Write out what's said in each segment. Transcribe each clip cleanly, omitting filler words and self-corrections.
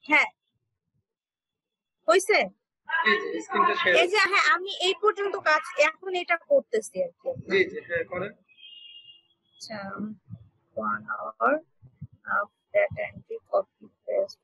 হ্যাঁ হইছে। জি জি স্ক্রিনটা শেয়ার। এই যে হ্যাঁ আমি এই পর্যন্ত কাজ এখন এটা করতেছি আর কি। জি জি হ্যাঁ করেন। আচ্ছা 1 hour of data entry copy paste।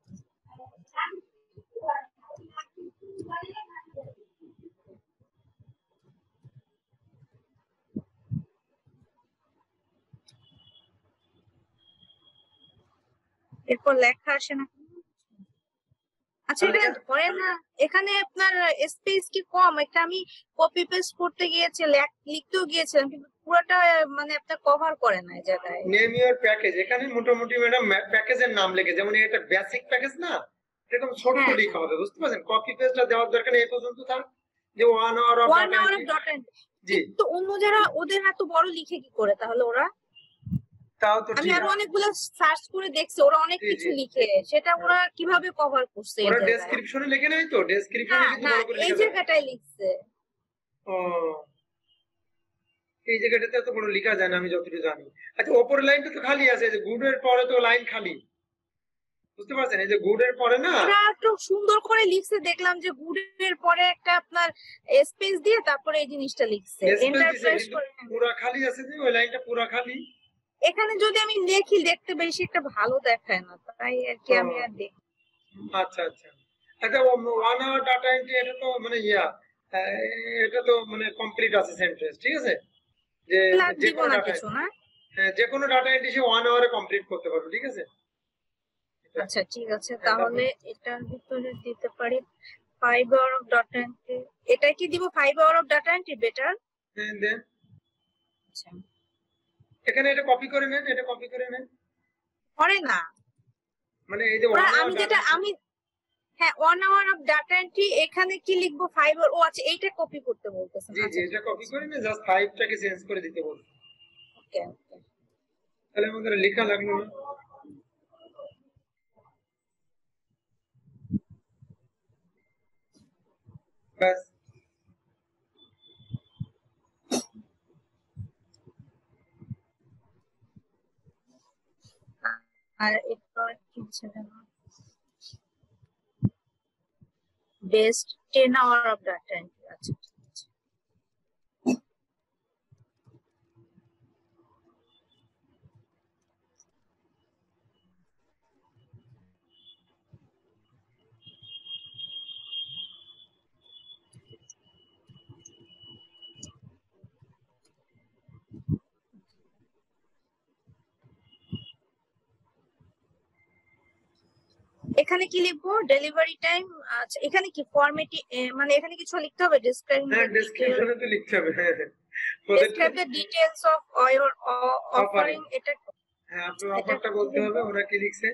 এরপর লেখা আসে না। আচ্ছা এটা ধরে না এখানে আপনার স্পেস কি কম, একটা আমি কপি পেস্ট করতে গিয়েছি লিখতেও গিয়েছিলাম কিন্তু পুরোটা মানে আপনার কভার করে না এই জায়গায়। নেম ইওর প্যাকেজ, এখানে মোটামুটি ম্যাডাম প্যাকেজের নাম লেখে, যেমন এটা বেসিক প্যাকেজ না, এরকম ছোট লেখা হবে, বুঝতে পারছেন? কপি পেস্টটা দেওয়ার দরকার নেই, এই পর্যন্ত থাক যে 1 hour of data entry। জি তো অন্য যারা ওদের এত বড় লিখে কি করে তাহলে ওরা? তাও তো আমি আরো অনেকগুলো সার্চ করে দেখছি ওরা অনেক কিছু লিখে, সেটা ওরা কিভাবে কভার করছে? ওরা ডেসক্রিপশনে লিখে নাই তো, ডেসক্রিপশনে কিন্তু বড় করে লিখে এই জায়গাটায় লিখছে। ও এই জায়গাটাতে এত বড় লেখা যায় না আমি যতটুকু জানি। আচ্ছা উপরের লাইনটা তো খালি আছে, যে গুড এর পরে তো লাইন খালি, বুঝতে পারছেন? এই যে গুড এর পরে না ওরা একটু সুন্দর করে লিখছে, দেখলাম যে গুড এর পরে একটা আপনার স্পেস দিয়ে তারপরে এই জিনিসটা লিখছে এন্টার প্রেস করে। পুরো খালি আছে, যে ওই লাইনটা পুরো খালি। এখানে যদি আমি লিখি দেখতে বেশি একটা ভালো দেখায় না, তাই আর কি আমি আর দেখি। আচ্ছা আচ্ছা আচ্ছা 1 hour ডাটা এন্ট্রি, এটা তো মানে এটা তো মানে কমপ্লিট আছে সেন্টেন্স, ঠিক আছে? যে যে কোনো ডাটা কিছু না, যে কোনো ডাটা এন্ট্রি সে 1 hour এ কমপ্লিট করতে পারবে, ঠিক আছে? আচ্ছা ঠিক আছে তাহলে এটার ভিতরে দিতে পারি 5 hour of data entry। এটা কি দিব 5 hour of data entry better? হ্যাঁ দেন। আচ্ছা এখানে এটা কপি করে নেন, এটা কপি করে নেন। করে না মানে এই যে আমি হ্যাঁ 1 hour of data entry, এখানে কি লিখবো 5 hour? ও আচ্ছা এইটা কপি করতে বলতেছেন। জি জি এটা কপি করে নিয়ে জাস্ট 5 টাকে চেঞ্জ করে দিতে বলুন। ওকে ওকে তাহলে আমাদের লেখা লাগলো না। বাস আর এরপর কি ছিল না, best 10 hour of data entry। আচ্ছা এখানে কি লিখবো? Delivery time. আচ্ছা এখানে কি ফরম্যাটি মানে এখানে কিছু লিখতে হবে? ডেসক্রিপশনে তো লিখতে হবে। Describe the details of your offering. এটা হ্যাঁ আপনি অফারটা বলতে হবে। ওরা কি লিখছে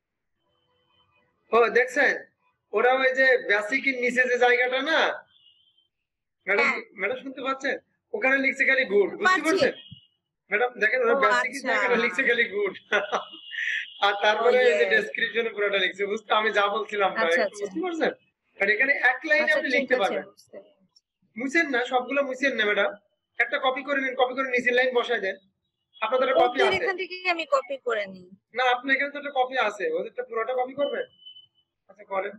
ও দেখছেন? ওরা ওই যে বেসিকের নিচে যে জায়গাটা না ম্যাডাম, ম্যাডাম শুনতে পাচ্ছেন? ওখানে লিখছে খালি গুড, বুঝতে পারছেন ম্যাডাম? দেখেন ওরা বেসিকের জায়গাটা লিখছে খালি গুড, আর তারপরে এই যে ডেসক্রিপশনে পুরোটা লিখছে, বুঝতে আমি যা বলছিলাম না, বুঝতে পারছেন? আর এখানে এক লাইনে আপনি লিখতে পারবেন। মুছেন না, সবগুলো মুছেন না ম্যাডাম, একটা কপি করে নিন, কপি করে নিচের লাইন বসায় দেন। আপনাদের কপি আছে? এখান থেকে আমি কপি করে নিই না, আপনি এখানে তো একটা কপি আছে, ওদেরটা পুরোটা কপি করবেন। আচ্ছা করেন।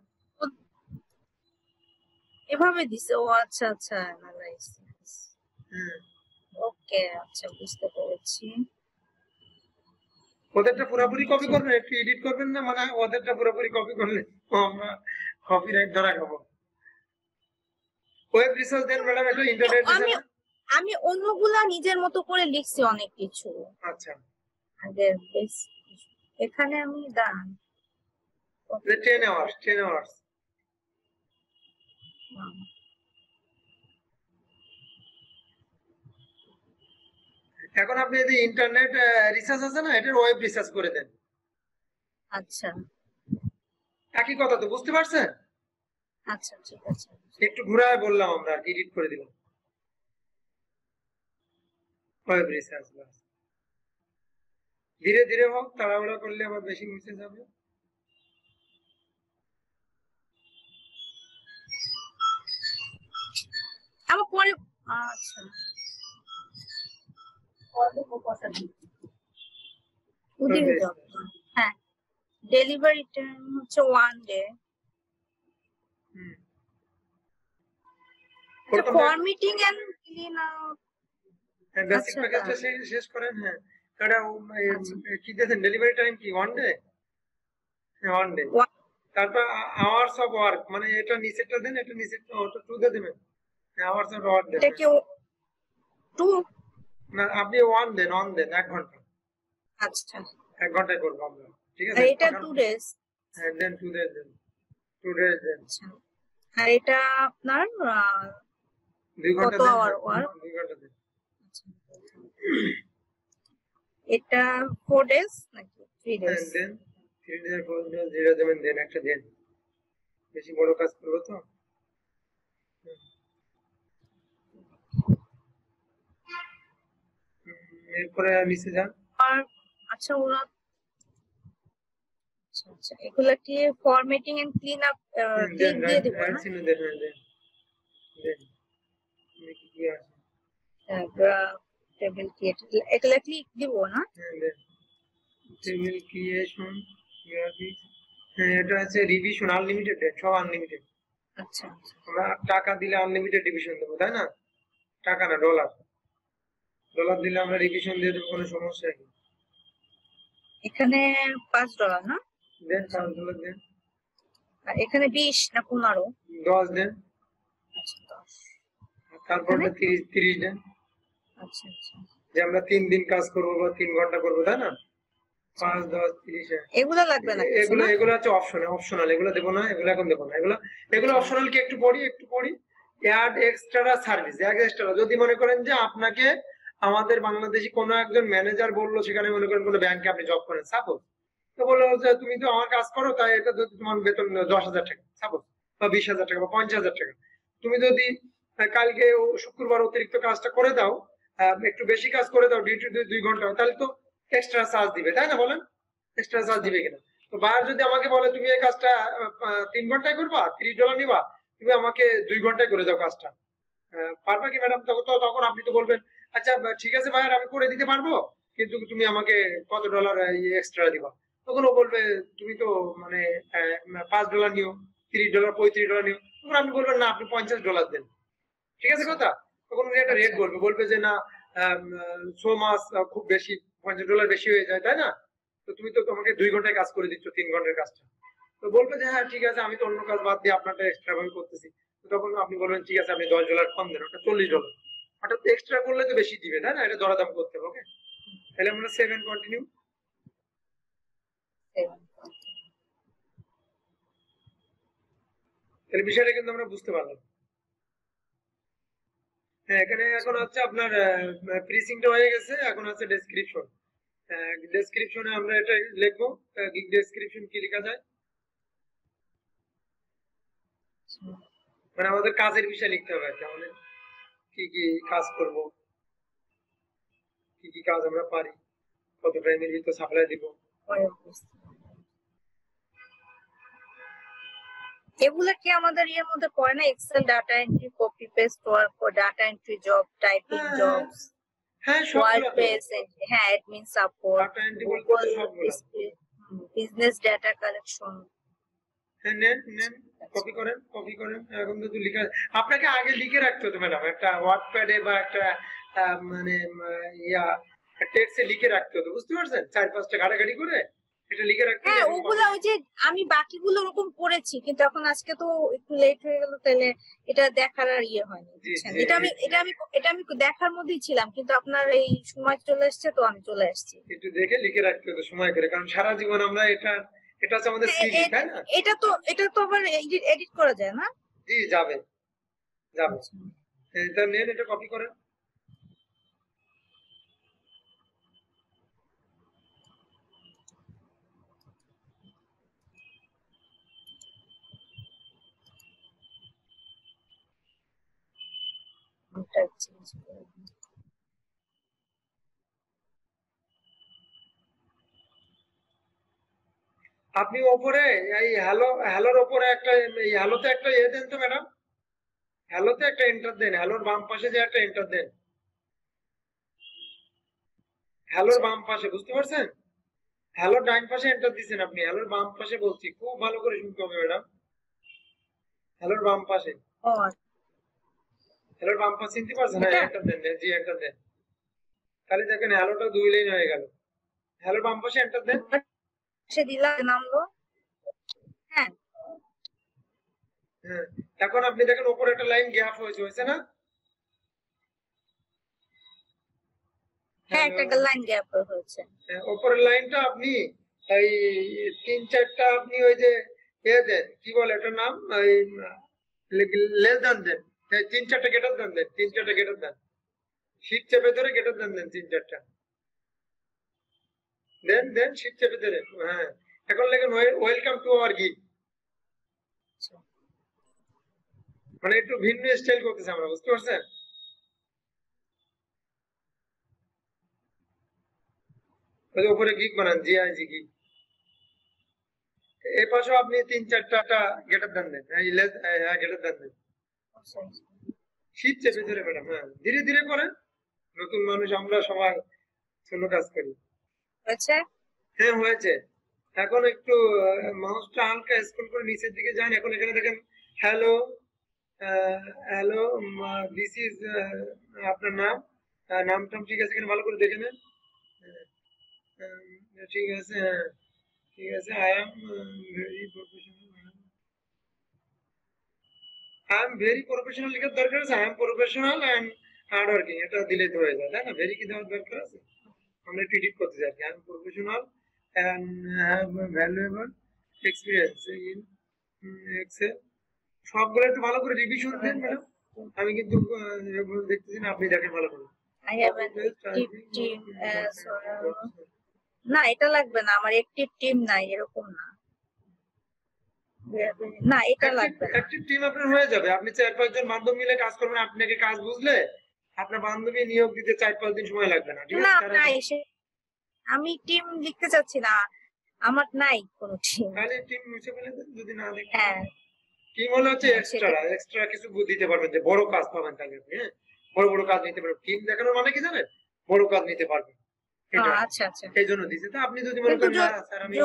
এভাবে দিছে। ও আচ্ছা আচ্ছা অ্যানালাইসিস। ওকে আচ্ছা বুঝতে পেরেছি। ওদেরটা পুরোপুরি কপি করবেন, একটু এডিট করবেন না, মানে ওদেরটা পুরোপুরি কপি করলে আমরা কপিরাইট ধরা খাবো। ওয়েব রিসার্চ দেন ম্যাডাম, এটা ইন্টারনেট দিছেন। আমি অন্যগুলা নিজের মতো করে লিখছি অনেক কিছু। আচ্ছা আগের বেস এখানে আমি দান 10 hours 10 hours। এখন আপনি যদি ইন্টারনেট রিসার্চ আছে না, এটার ওয়েব রিসার্চ করে দেন। আচ্ছা একই কথা তো, বুঝতে পারছেন? আচ্ছা ঠিক আছে, একটু ঘুরায় বললাম আমরা, এডিট করে দিলাম ওয়েব রিসার্চ। বাস ধীরে ধীরে হোক, তাড়াহুড়া করলে আবার বেশি মিসে যাবে। আমার পরে আচ্ছা হ্যাঁ ডেলিভারি টাইম হচ্ছে 1 day. Formatting and clean up. Basic প্যাকেজটা শেষ করেন। হ্যাঁ, কাটা কি দিয়েছেন? ডেলিভারি টাইম কি 1 ডে? হ্যাঁ, 1 ডে। তারপর আওয়ার্স অফ ওয়ার্ক, মানে এটা নিচেরটা দেন, এটা নিচেরটা ওটা 2 দিয়ে দেবেন। আওয়ার্স অফ ওয়ার্ক দেন। এটা কি 2? না, আপনি 1 দেন, 1 ঘন্টা। আচ্ছা, 1 ঘন্টায় করব আমরা, ঠিক আছে? আর এটা 2 ডেজ। হ্যাঁ, দেন 2 ডেজ দেন, 2 ডেজ দেন। আচ্ছা, আর এটা আপনার 2 ঘন্টা কত দেন, আওয়ার ওয়ার্ক? 2 ঘন্টা দেন। এটা 4 ডেজ নাকি 3 হ্যাঁ, ডেজ? দেন 3 ডেজ 4 ডেজ যেটা দেবেন দেন, একটা দেন। বেশি বড় কাজ করব তো। এরপরে নিচে যান। আর আচ্ছা, ওরা আচ্ছা এগুলা কি ফরম্যাটিং এন্ড ক্লিন আপ দিয়ে দিব না? দেন দেন দেন। কি কি আছে? টেবিল ক্রিয়েট, এগুলা ক্লিক দিব না? দেন টেবিল ক্রিয়েশন, হ্যাঁ, এটা আছে রিভিশন আনলিমিটেড, সব আনলিমিটেড। আচ্ছা, আমরা টাকা দিলে আনলিমিটেড রিভিশন দেবো, তাই না? টাকা না, ডলার দিলে আমরা রিভিশন দিয়ে দেবো, কোনো সমস্যা নেই। এখানে $5 না? দেন $5 দেন। আর এখানে 20 না 15? 10 দেন। আচ্ছা 10। তারপর 30 দেন। আচ্ছা আচ্ছা, যে আমরা 3 দিন কাজ করবো বা 3 ঘন্টা করবো, তাই না? 5, 10, 30। এগুলো লাগবে না? এগুলো হচ্ছে অপশনাল, এগুলো দেবো না, এগুলো এখন দেবো না। এগুলো অপশনাল কি একটু পড়ি। অ্যাড এক্সট্রা সার্ভিস, যদি মনে করেন যে আপনাকে আমাদের বাংলাদেশি কোনো একজন ম্যানেজার বললো, সেখানে মনে করেন কোনো ব্যাংকে আপনি জব করেন সাপোজ, তো বললো যে তুমি তো আমার কাজ করো, তাই এটা যদি তোমার বেতন 10,000 টাকা সাপোজ, বা 20,000 টাকা বা 50,000 টাকা, তুমি যদি কালকে শুক্রবার অতিরিক্ত কাজটা করে দাও, একটু বেশি কাজ করে দাও, ডিউটি 2 ঘন্টা, তাহলে তো এক্সট্রা চার্জ দিবে, তাই না? বলেন এক্সট্রা চার্জ দিবে কিনা? তো বায়ার যদি আমাকে বলে তুমি এই কাজটা 3 ঘন্টায় করবা, $30 নিবা, তুমি আমাকে 2 ঘন্টায় করে দাও কাজটা, পারবা কি ম্যাডাম? তখন আপনি তো বলবেন আচ্ছা ঠিক আছে বায়ার, আমি করে দিতে পারবো, কিন্তু তুমি আমাকে কত ডলার এক্সট্রা দিবা। তখন ও বলবে তুমি তো মানে $5 নিও, $30, $35 নিও। তখন আপনি বলবেন না, আপনি $50 দেন, ঠিক আছে কথা? তখন উনি একটা রেট বলবে যে না, সো মাস খুব বেশি, $50 বেশি হয়ে যায়, তাই না? তো তুমি তো তোমাকে 2 ঘন্টায় কাজ করে দিচ্ছ 3 ঘন্টার কাজটা। তো বলবে যে হ্যাঁ ঠিক আছে, আমি তো অন্য কাজ বাদ দিয়ে আপনারটা এক্সট্রা ভাবে করতেছি। তখন আপনি বলবেন ঠিক আছে, আপনি $10 কম দেন, ওটা $40। হঠাৎ এক্সট্রা করলে তো বেশি দিবে, তাই না? এটা দরদাম করতে হবে। ওকে, তাহলে আমরা 7 কন্টিনিউ। তাহলে বিষয়টা কিন্তু আমরা বুঝতে পারলাম। হ্যাঁ, এখানে এখন হচ্ছে আপনার প্রিসিংটা হয়ে গেছে, এখন আছে ডেসক্রিপশন। ডেসক্রিপশনে আমরা এটা লিখবো, গিগ ডেসক্রিপশন কি লেখা যায়, মানে আমাদের কাজের বিষয় লিখতে হবে, আমাদের কি কি কাজ করব, কি কি কাজ আমরা পারি, কত টাইমের ভিতর সাপ্লাই দিব। এগুলা কি আমাদের ইয়ের মধ্যে পড়ে না? Excel data entry, copy paste work, data entry job, typing jobs, হ্যাঁ ওয়ার্ডপ্রেস, হ্যাঁ অ্যাডমিন সাপোর্ট, ডাটা এন্ট্রি বলতে তো সবগুলো, বিজনেস ডেটা কালেকশন। হ্যাঁ, নেন কপি করেন। এখন তো লিখা, আপনাকে আগে লিখে রাখতে হতো ম্যাডাম, একটা ওয়ার্ডপ্যাডে বা একটা মানে টেক্সটে লিখে রাখতে হতো, বুঝতে পারছেন? 4-5টা ঘাটাঘাটি করে এটা লিখে রাখতে। হ্যাঁ, ওগুলা ওই যে আমি বাকিগুলো ওরকম করেছি, কিন্তু এখন আজকে তো একটু লেট হয়ে গেল, তাহলে এটা দেখার আর ইয়ে হয়নি। এটা আমি দেখার মধ্যেই ছিলাম, কিন্তু আপনার এই সময় চলে এসেছে, তো আমি চলে আসছি। একটু দেখে লিখে রাখতে হতো সময় করে, কারণ সারা জীবন আমরা এটা হচ্ছে আমাদের সিভি, তাই না? এটা তো আবার এডিট করা যায় না? জি, যাবে। এটা নেন, এটা কপি করেন। আপনি ওপরে এই হ্যালোর ওপরে একটা, এই হ্যালোতে একটা দেন তো ম্যাডাম, হ্যালোতে একটা এন্টার দেন, হ্যালোর বাম পাশে যে একটা এন্টার দেন, হ্যালোর বাম পাশে, বুঝতে পারছেন? হ্যালোর ডান পাশে এন্টার দিছেন আপনি, হ্যালোর বাম পাশে বলছি, খুব ভালো করে শুনতে হবে ম্যাডাম। হ্যালোর বাম পাশে, ও হ্যালোর বাম পাশে চিনতে পারছেন? হ্যাঁ, এটা এন্টার দেন, জি এন্টার দেন। তাহলে দেখেন হ্যালোটা 2 লাইন হয়ে গেল। হ্যালোর বাম পাশে এন্টার দেন। সে দিলাম, নামলো। হ্যাঁ হ্যাঁ, এখন আপনি দেখেন উপরে একটা লাইন গ্যাপ হয়েছে না? হ্যাঁ, হ্যালো, একটা লাইন গ্যাপ হয়েছে। উপরের লাইনটা আপনি এই 3-4টা আপনি ওই যে দেন, কি বলে এটার নাম, ওই লেস দেন দেন, 3-4টা গেটার দেন, 3-4টা গেটার দেন, শিট চেপে ধরে গেটার দেন 3-4টা দেন শিট চেপে ধরে। হ্যাঁ, এখন লেখেন ওয়েলকাম টু আওয়ার গিগ। মানে একটু ভিন্ন স্টাইল করতেছে আমরা, বুঝতে পারছেন? ওই উপরে গিগ বানান, জিআইজি গিগ। এই পাশেও আপনি 3-4টা গেটার দেন, গেটার দেন, শীত চেপে ধরে ম্যাডাম। হ্যাঁ, ধীরে ধীরে করেন, নতুন মানুষ আমরা সবাই স্লো কাজ করি। হয়েছে? হ্যাঁ হয়েছে। এখন একটু মাউসটা হালকা স্ক্রল করে নিচের দিকে যান। এখন এখানে দেখেন হ্যালো, হ্যালো, দিস ইজ আপনার নাম, নামটাম ঠিক আছে কিনা ভালো করে দেখে নেন। ঠিক আছে, হ্যাঁ ঠিক আছে। I am very professional, I am very professional লেখার দরকার আছে? I am professional and hard working, এটা দিলে তো হয়ে যায়, তাই না? ভেরি কি দেওয়ার দরকার আছে? আমরা একটু এডিট করতে চাই। I am professional and have valuable experience in Excel. সবগুলো একটু ভালো করে রিভিশন দেন ম্যাডাম। আমি কিন্তু দেখতেছি না, আপনি দেখেন ভালো করে। I have an active team as well. না, এটা লাগবে না, আমার অ্যাক্টিভ টিম নাই, এরকম না। না, এটা লাগবে না। অ্যাক্টিভ টিম আপনার হয়ে যাবে। আপনি 4-5 জন বান্ধব মিলে কাজ করবেন। আপনাকে কাজ বুঝলে আপনার বান্ধবী নিয়োগ দিতে 4-5 দিন সময় লাগবে না, ঠিক না, আছে? কারণ নাই, আমি টিম লিখতে চাচ্ছি না, আমার নাই কোনো টিম। তাহলে টিম মুছে ফেলে দেন যদি না দেখেন। হ্যাঁ, টিম হলো হচ্ছে হ্যাঁ, এক্সট্রা কিছু দিতে পারবেন, যে বড় কাজ পাবেন তাহলে আপনি। হ্যাঁ, বড় বড় কাজ নিতে পারবেন। টিম দেখানোর মানে কি জানেন? বড় কাজ নিতে পারবেন, এটা আচ্ছা আচ্ছা। এই জন্য দিছে। তো আপনি যদি মনে কিন্তু করেন না স্যার আমি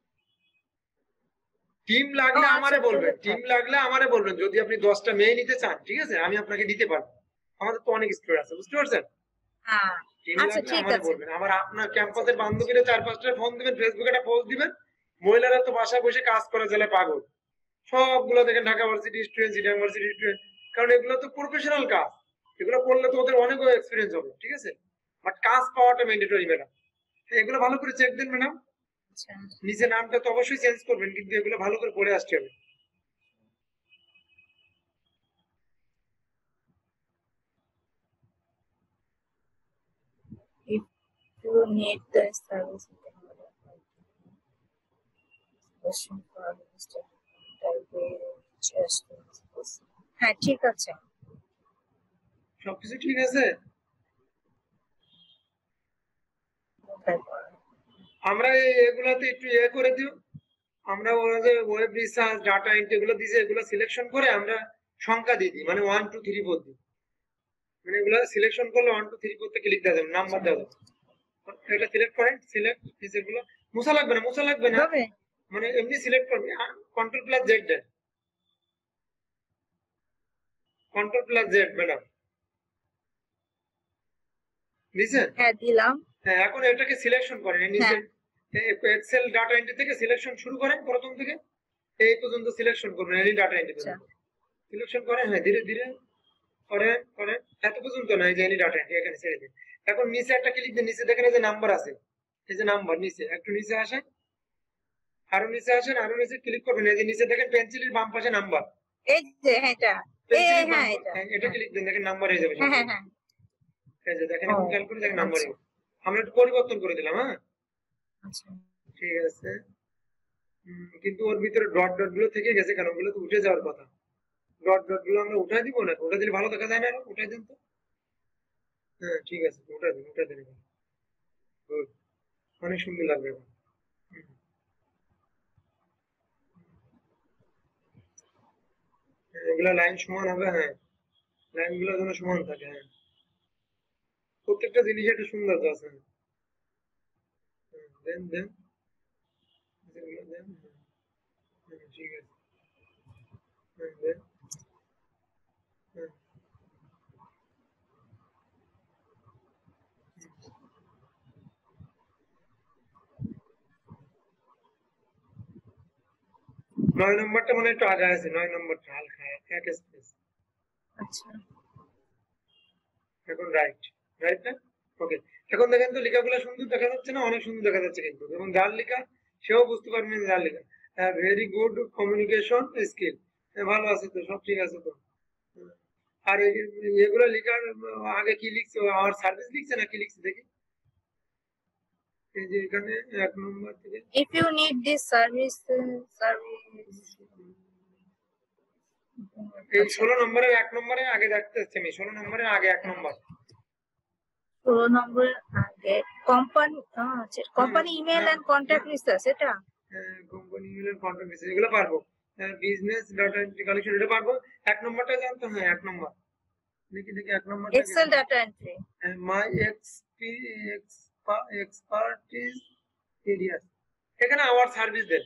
টিম ও লাগলে আচ্ছা, আমারে বলবেন, তাহলে টিম লাগলে আমারে বলবেন। যদি আপনি 10টা মেয়ে নিতে চান, ঠিক আছে, আমি আপনাকে দিতে পারবো। আমাদের তো অনেক স্টুডেন্ট আছে, বুঝতে পারছেন? হ্যাঁ, টিম আচ্ছা লাগলে ঠিক আমারে আছে। বলবেন। আবার আপনার ক্যাম্পাসের বান্ধবীরা 4-5টা ফোন দিবেন, ফেসবুকে একটা পোস্ট দিবেন। মহিলারা তো বাসায় বসে কাজ করে জেলে পাগল। সবগুলো দেখেন Dhaka varsity student, city varsity student. কারণ এগুলো তো প্রফেশনাল কাজ, এগুলো করলে তো ওদের অনেক এক্সপিরিয়েন্স হবে, ঠিক আছে? বাট কাজ পাওয়াটা ম্যান্ডেটরি ম্যাডাম। এগুলো ভালো করে চেক দেন ম্যাডাম। আচ্ছা, নিচে নামটা তো অবশ্যই চেঞ্জ করবেন, কিন্তু এগুলো ভালো করে পড়ে আসতে হবে। if you need the service, you can question for Mr. হ্যাঁ, ঠিক আছে। সবকিছু ঠিক আছে। আমরা এগুলাতে একটু করে দিও। আমরা ওরা যে ওয়েব রিসার্চ, ডাটা এন্ট্রি এগুলো দিছে, এগুলো সিলেকশন করে আমরা সংখ্যা দিয়ে দিই, মানে 1 2 3 4 দিই। মানে এগুলো সিলেকশন করলে 1 2 3 4 তে ক্লিক দেওয়া যাবে, নাম্বার দেওয়া যাবে। এটা সিলেক্ট করেন, সিলেক্ট এগুলো মুছা লাগবে না, মুছা লাগবে না, মানে এমনি সিলেক্ট করবে। কন্ট্রোল প্লাস জেড দেন, কন্ট্রোল প্লাস জেড ম্যাডাম দিছেন? হ্যাঁ, দিলাম। হ্যাঁ, এখন এটাকে সিলেকশন করেন। নিচে এক্সেল ডাটা এন্ট্রি থেকে সিলেকশন শুরু করেন, প্রথম থেকে এই পর্যন্ত সিলেকশন করবেন, এই ডাটা এন্ট্রি পর্যন্ত সিলেকশন করেন। হ্যাঁ, ধীরে ধীরে করেন করেন, এত পর্যন্ত না, এই যে এনি ডাটা এন্ট্রি এখানে ছেড়ে দিন। এখন নিচে একটা ক্লিক দিন, নিচে দেখেন এই যে নাম্বার আছে, এই যে নাম্বার নিচে একটু নিচে আসেন, আরো নিচে আসেন, আরো নিচে ক্লিক করবেন। এই যে নিচে দেখেন পেন্সিলের বাম পাশে নাম্বার, এই যে এটা, পেন্সিলের বাম, হ্যাঁ, এটা ক্লিক দেন, দেখেন নাম্বার হয়ে যাবে। হ্যাঁ হ্যাঁ, এই যে দেখেন, এখন খেয়াল করে দেখেন নাম্বার আমরা একটু পরিবর্তন করে দিলাম। হ্যাঁ, আচ্ছা, ঠিক আছে। কিন্তু ওর ভিতরে ডট ডট গুলো থেকে গেছে কেন? ওগুলো তো উঠে যাওয়ার কথা। ডট ডট গুলো আমরা উঠাই দিব না? ওটা দিলে ভালো দেখা যায় না? উঠাই দেন তো। হ্যাঁ, ঠিক আছে, উঠাই দেন, উঠাই দেন। গুড, অনেক সুন্দর লাগবে এখন। এগুলা লাইন সমান হবে। হ্যাঁ, লাইন গুলো যেন সমান থাকে। হ্যাঁ, প্রত্যেকটা জিনিস একটা সুন্দর আছে। দেন দেন গুলো দেন। ঠিক আছে। দেন। 9 নম্বরটা মানে একটু আগে আছে, 9 নম্বরটা হালকা এক স্পেস। আচ্ছা এখন রাইট না? ওকে। এখন দেখেন তো লেখাগুলো সুন্দর দেখা যাচ্ছে না? অনেক সুন্দর দেখা যাচ্ছে কিন্তু, এবং যার লেখা সেও বুঝতে পারবেন যার লেখা। ভেরি গুড কমিউনিকেশন স্কিল, ভালো আছে তো, সব ঠিক আছে তো। আর এগুলো লেখার আগে কি লিখছে, আমার সার্ভিস লিখছে না কি লিখছে দেখি। এই যে এখানে 1 নম্বর থেকে if you need this service এই 16 নম্বরের 1 নম্বরে আগে দেখতে হচ্ছে, আমি 16 নম্বরের আগে 1 নম্বর, 16 নম্বরের আগে company email and contact research, এটা কোম্পানি ইমেল কন্টাক্ট রিসার্চ এগুলো পারবো। বিজনেস ডাটা এন্ট্রি কালেকশন এটা পারবো। 1 নম্বরটা জানতো, হ্যাঁ 1 নম্বর দেখি 1 নম্বরটা Excel data entry, my expertise areas, এখানে আওয়ার সার্ভিস দেন।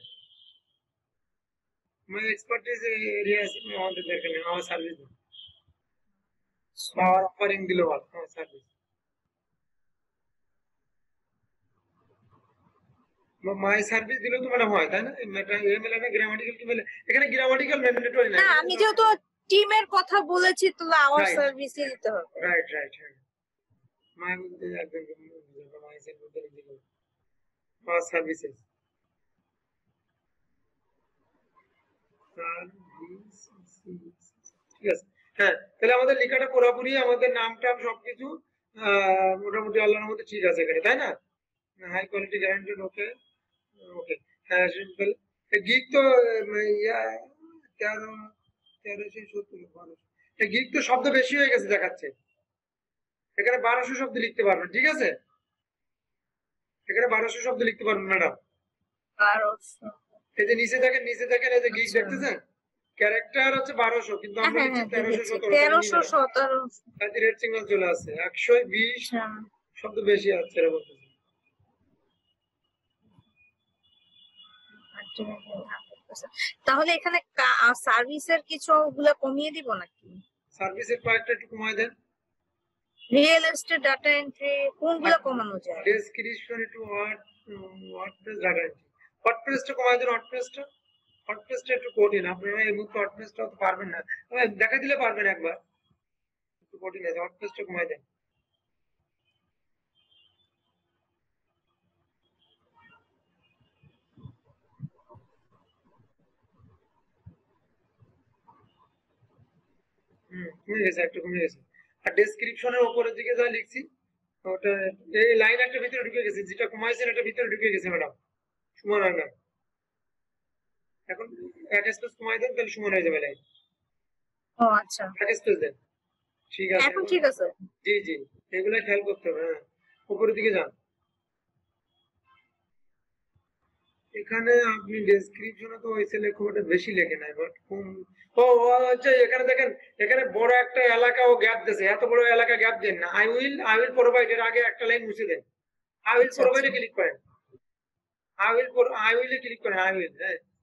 মাই এক্সপার্টিস এরিয়াস আমাদের দরকার নেই, আওয়ার সার্ভিস দেন, আওয়ার অফারিং দিলো আওয়ার সার্ভিস। মাই সার্ভিস দিলেও তো ম্যাডাম হয়, তাই না? এমএল না গ্রামাটিক্যাল কি বলে, এখানে গ্রামাটিক্যাল ম্যান্ডেটরি না। আমি যেহেতু টিমের কথা বলেছি তো আওয়ার সার্ভিসই দিতে হবে। রাইট হ্যাঁ। মাই বলতে একদম মাই সার্ভিস দিলো আওয়ার সার্ভিসেস। ঠিক আছে, হ্যাঁ তাহলে আমাদের লেখাটা পুরোপুরি আমাদের নামটা সবকিছু মোটামুটি আল্লাহর মধ্যে ঠিক আছে এখানে, তাই না? High quality guaranteed, okay okay. হ্যাঁ সিম্পল। গিগ তো 1370 গিগ তো শব্দ বেশি হয়ে গেছে দেখাচ্ছে, এখানে 1200 শব্দ লিখতে পারবেন, ঠিক আছে? এখানে 1200 শব্দ লিখতে পারবেন ম্যাডাম। 1200, এই যে নিচে দেখেন এই যে গিগ দেখতেছেন, ক্যারেক্টার হচ্ছে 1200 কিন্তু আমরা লিখছি 1317, তাই রেড সিগন্যাল চলে আসছে, 120 শব্দ বেশি আছে এর মধ্যে। তাহলে এখানে সার্ভিসের কিছু গুলো কমিয়ে দিব নাকি? সার্ভিসের কয়েকটা একটু কমায় দেন। রিয়েল এস্টেট ডাটা এন্ট্রি কোনগুলো কমানো যায়? ডেসক্রিপশন একটু ওয়ার্ডপ্রেস ডাটা এন্ট্রি, ওয়ার্ডপ্রেসটা কমায় দেন। ওয়ার্ডপ্রেসটা একটু কঠিন, আপনারা এই মুহূর্তে ওয়ার্ডপ্রেসটা তো পারবেন না, তবে দেখা দিলে পারবেন একবার, একটু কঠিন আছে, ওয়ার্ডপ্রেসটা কমায় দেন। কমে গেছে, একটু কমে গেছে। আর ডেসক্রিপশনের উপরের দিকে যা লিখছি ওটা এই লাইন একটা ভিতরে ঢুকে গেছে, যেটা কমাইছেন এটা ভিতরে ঢুকে গেছে ম্যাডাম, সমান হয় না। এখন এক স্পেস কমাই দেন, তাহলে সমান হয়ে যাবে লাইন। ও আচ্ছা, এক স্পেস দেন, ঠিক আছে এখন ঠিক আছে। জি এগুলো খেয়াল করতে হবে। হ্যাঁ উপরের দিকে যান, এখানে আপনি ডেসক্রিপশনে তো ওইসে লেখো ওটা বেশি লেখে নাই, বাট কম। ও আচ্ছা, এখানে দেখেন, এখানে বড় একটা এলাকা ও গ্যাপ দিয়েছে, এত বড় এলাকা গ্যাপ দেন না। আই উইল প্রোভাইড এর আগে একটা লাইন মুছে দেন, আই উইল প্রোভাইডে ক্লিক করেন, আই উইলে ক্লিক করেন, আই উইল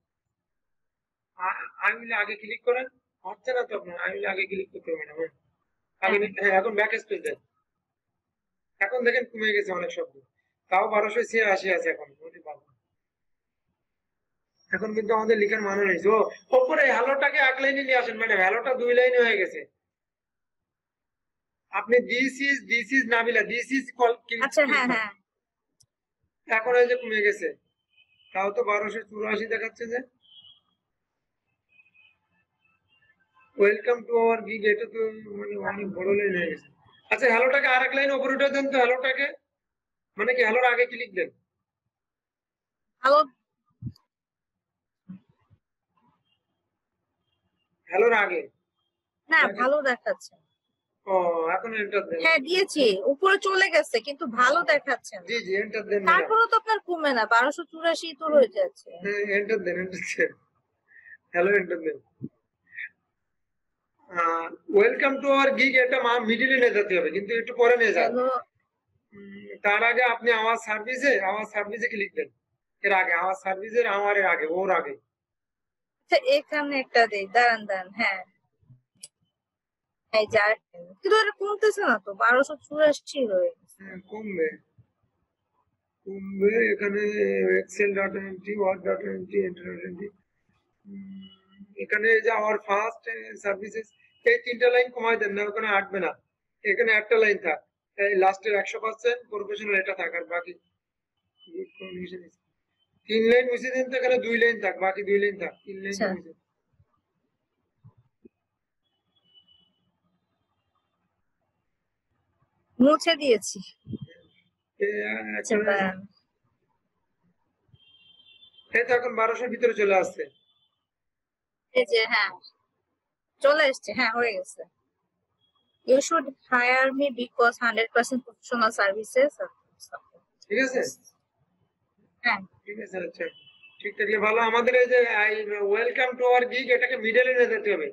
আগে ক্লিক করেন, হচ্ছে না তো আপনার, আই উইল আগে ক্লিক করতে হবে ম্যাডাম। আগে হ্যাঁ, এখন ব্যাক স্পেস দেন। এখন দেখেন কমে গেছে অনেক শব্দ, তাও 1286 আছে এখন। এখন কিন্তু আমাদের লেখার মান হয়েছে। ও উপরে হ্যালোটাকে এক লাইনে নিয়ে আসেন ম্যাডাম, হ্যালোটা 2 লাইনে হয়ে গেছে। আপনি this is Nabila, this is call. আচ্ছা হ্যাঁ এখন এই যে কমে গেছে, তাও তো 1284 দেখাচ্ছে যে। ওয়েলকাম টু আওয়ার গিগ, এটা তো মানে অনেক বড় লাইন হয়ে গেছে। আচ্ছা হ্যালোটাকে আরেক লাইন উপরে উঠে দেন তো, হ্যালোটাকে মানে কি হ্যালোর আগে ক্লিক দেন, হ্যালোর আগে না ভালো দেখাচ্ছে। ও এখন এন্টার দেন। হ্যাঁ দিয়েছি, উপরে চলে গেছে কিন্তু ভালো দেখাচ্ছে। জি এন্টার দেন। তারপরে তো আপনার কমে না, 1284 তো রয়ে যাচ্ছে। এন্টার দেন, হ্যালো এন্টার দেন। ওয়েলকাম টু আওয়ার গিগ, এটা মিডিলে নিয়ে যেতে হবে, কিন্তু একটু পরে নিয়ে যান। তার আগে আপনি আমার সার্ভিসে ক্লিক দেন, এর আগে আমার সার্ভিসের আমার এর আগে ওর আগে। আচ্ছা এখানে একটা দেই, দাঁড়ান দাঁড়ান, হ্যাঁ এই যে আরেকটা। কিন্তু এটা কমতেছে না তো, 1284 হয়ে গেছে। হ্যাঁ, কমবে কমবে। এখানে Excel data entry, Word data entry, internet entry, এখানে যে আমার ফার্স্ট সার্ভিসেস, এই 3টা লাইন কমাই দেন না, ওখানে আটবে না। এখানে একটা লাইন থাক, এই লাস্টের 100% প্রফেশনাল এটা থাক, আর বাকি 3 লাইন মুছে দেন তো, এখানে 2 লাইন থাক, বাকি 2 লাইন থাক, 3 লাইন আচ্ছা মুছে। মুছে দিয়েছি। আচ্ছা, দাঁড়ান, এই তো এখন 1200 ভিতরে চলে আসছে। এই যে হ্যাঁ চলে এসছে, হ্যাঁ হয়ে গেছে। You should hire me because 100% professional services. ঠিক আছে, হ্যাঁ ঠিক আছে, আচ্ছা ঠিক থাকলে ভালো। আমাদের এই যে ওয়েলকাম টু আওয়ার গিগ, এটাকে মিডলে নিয়ে যেতে হবে।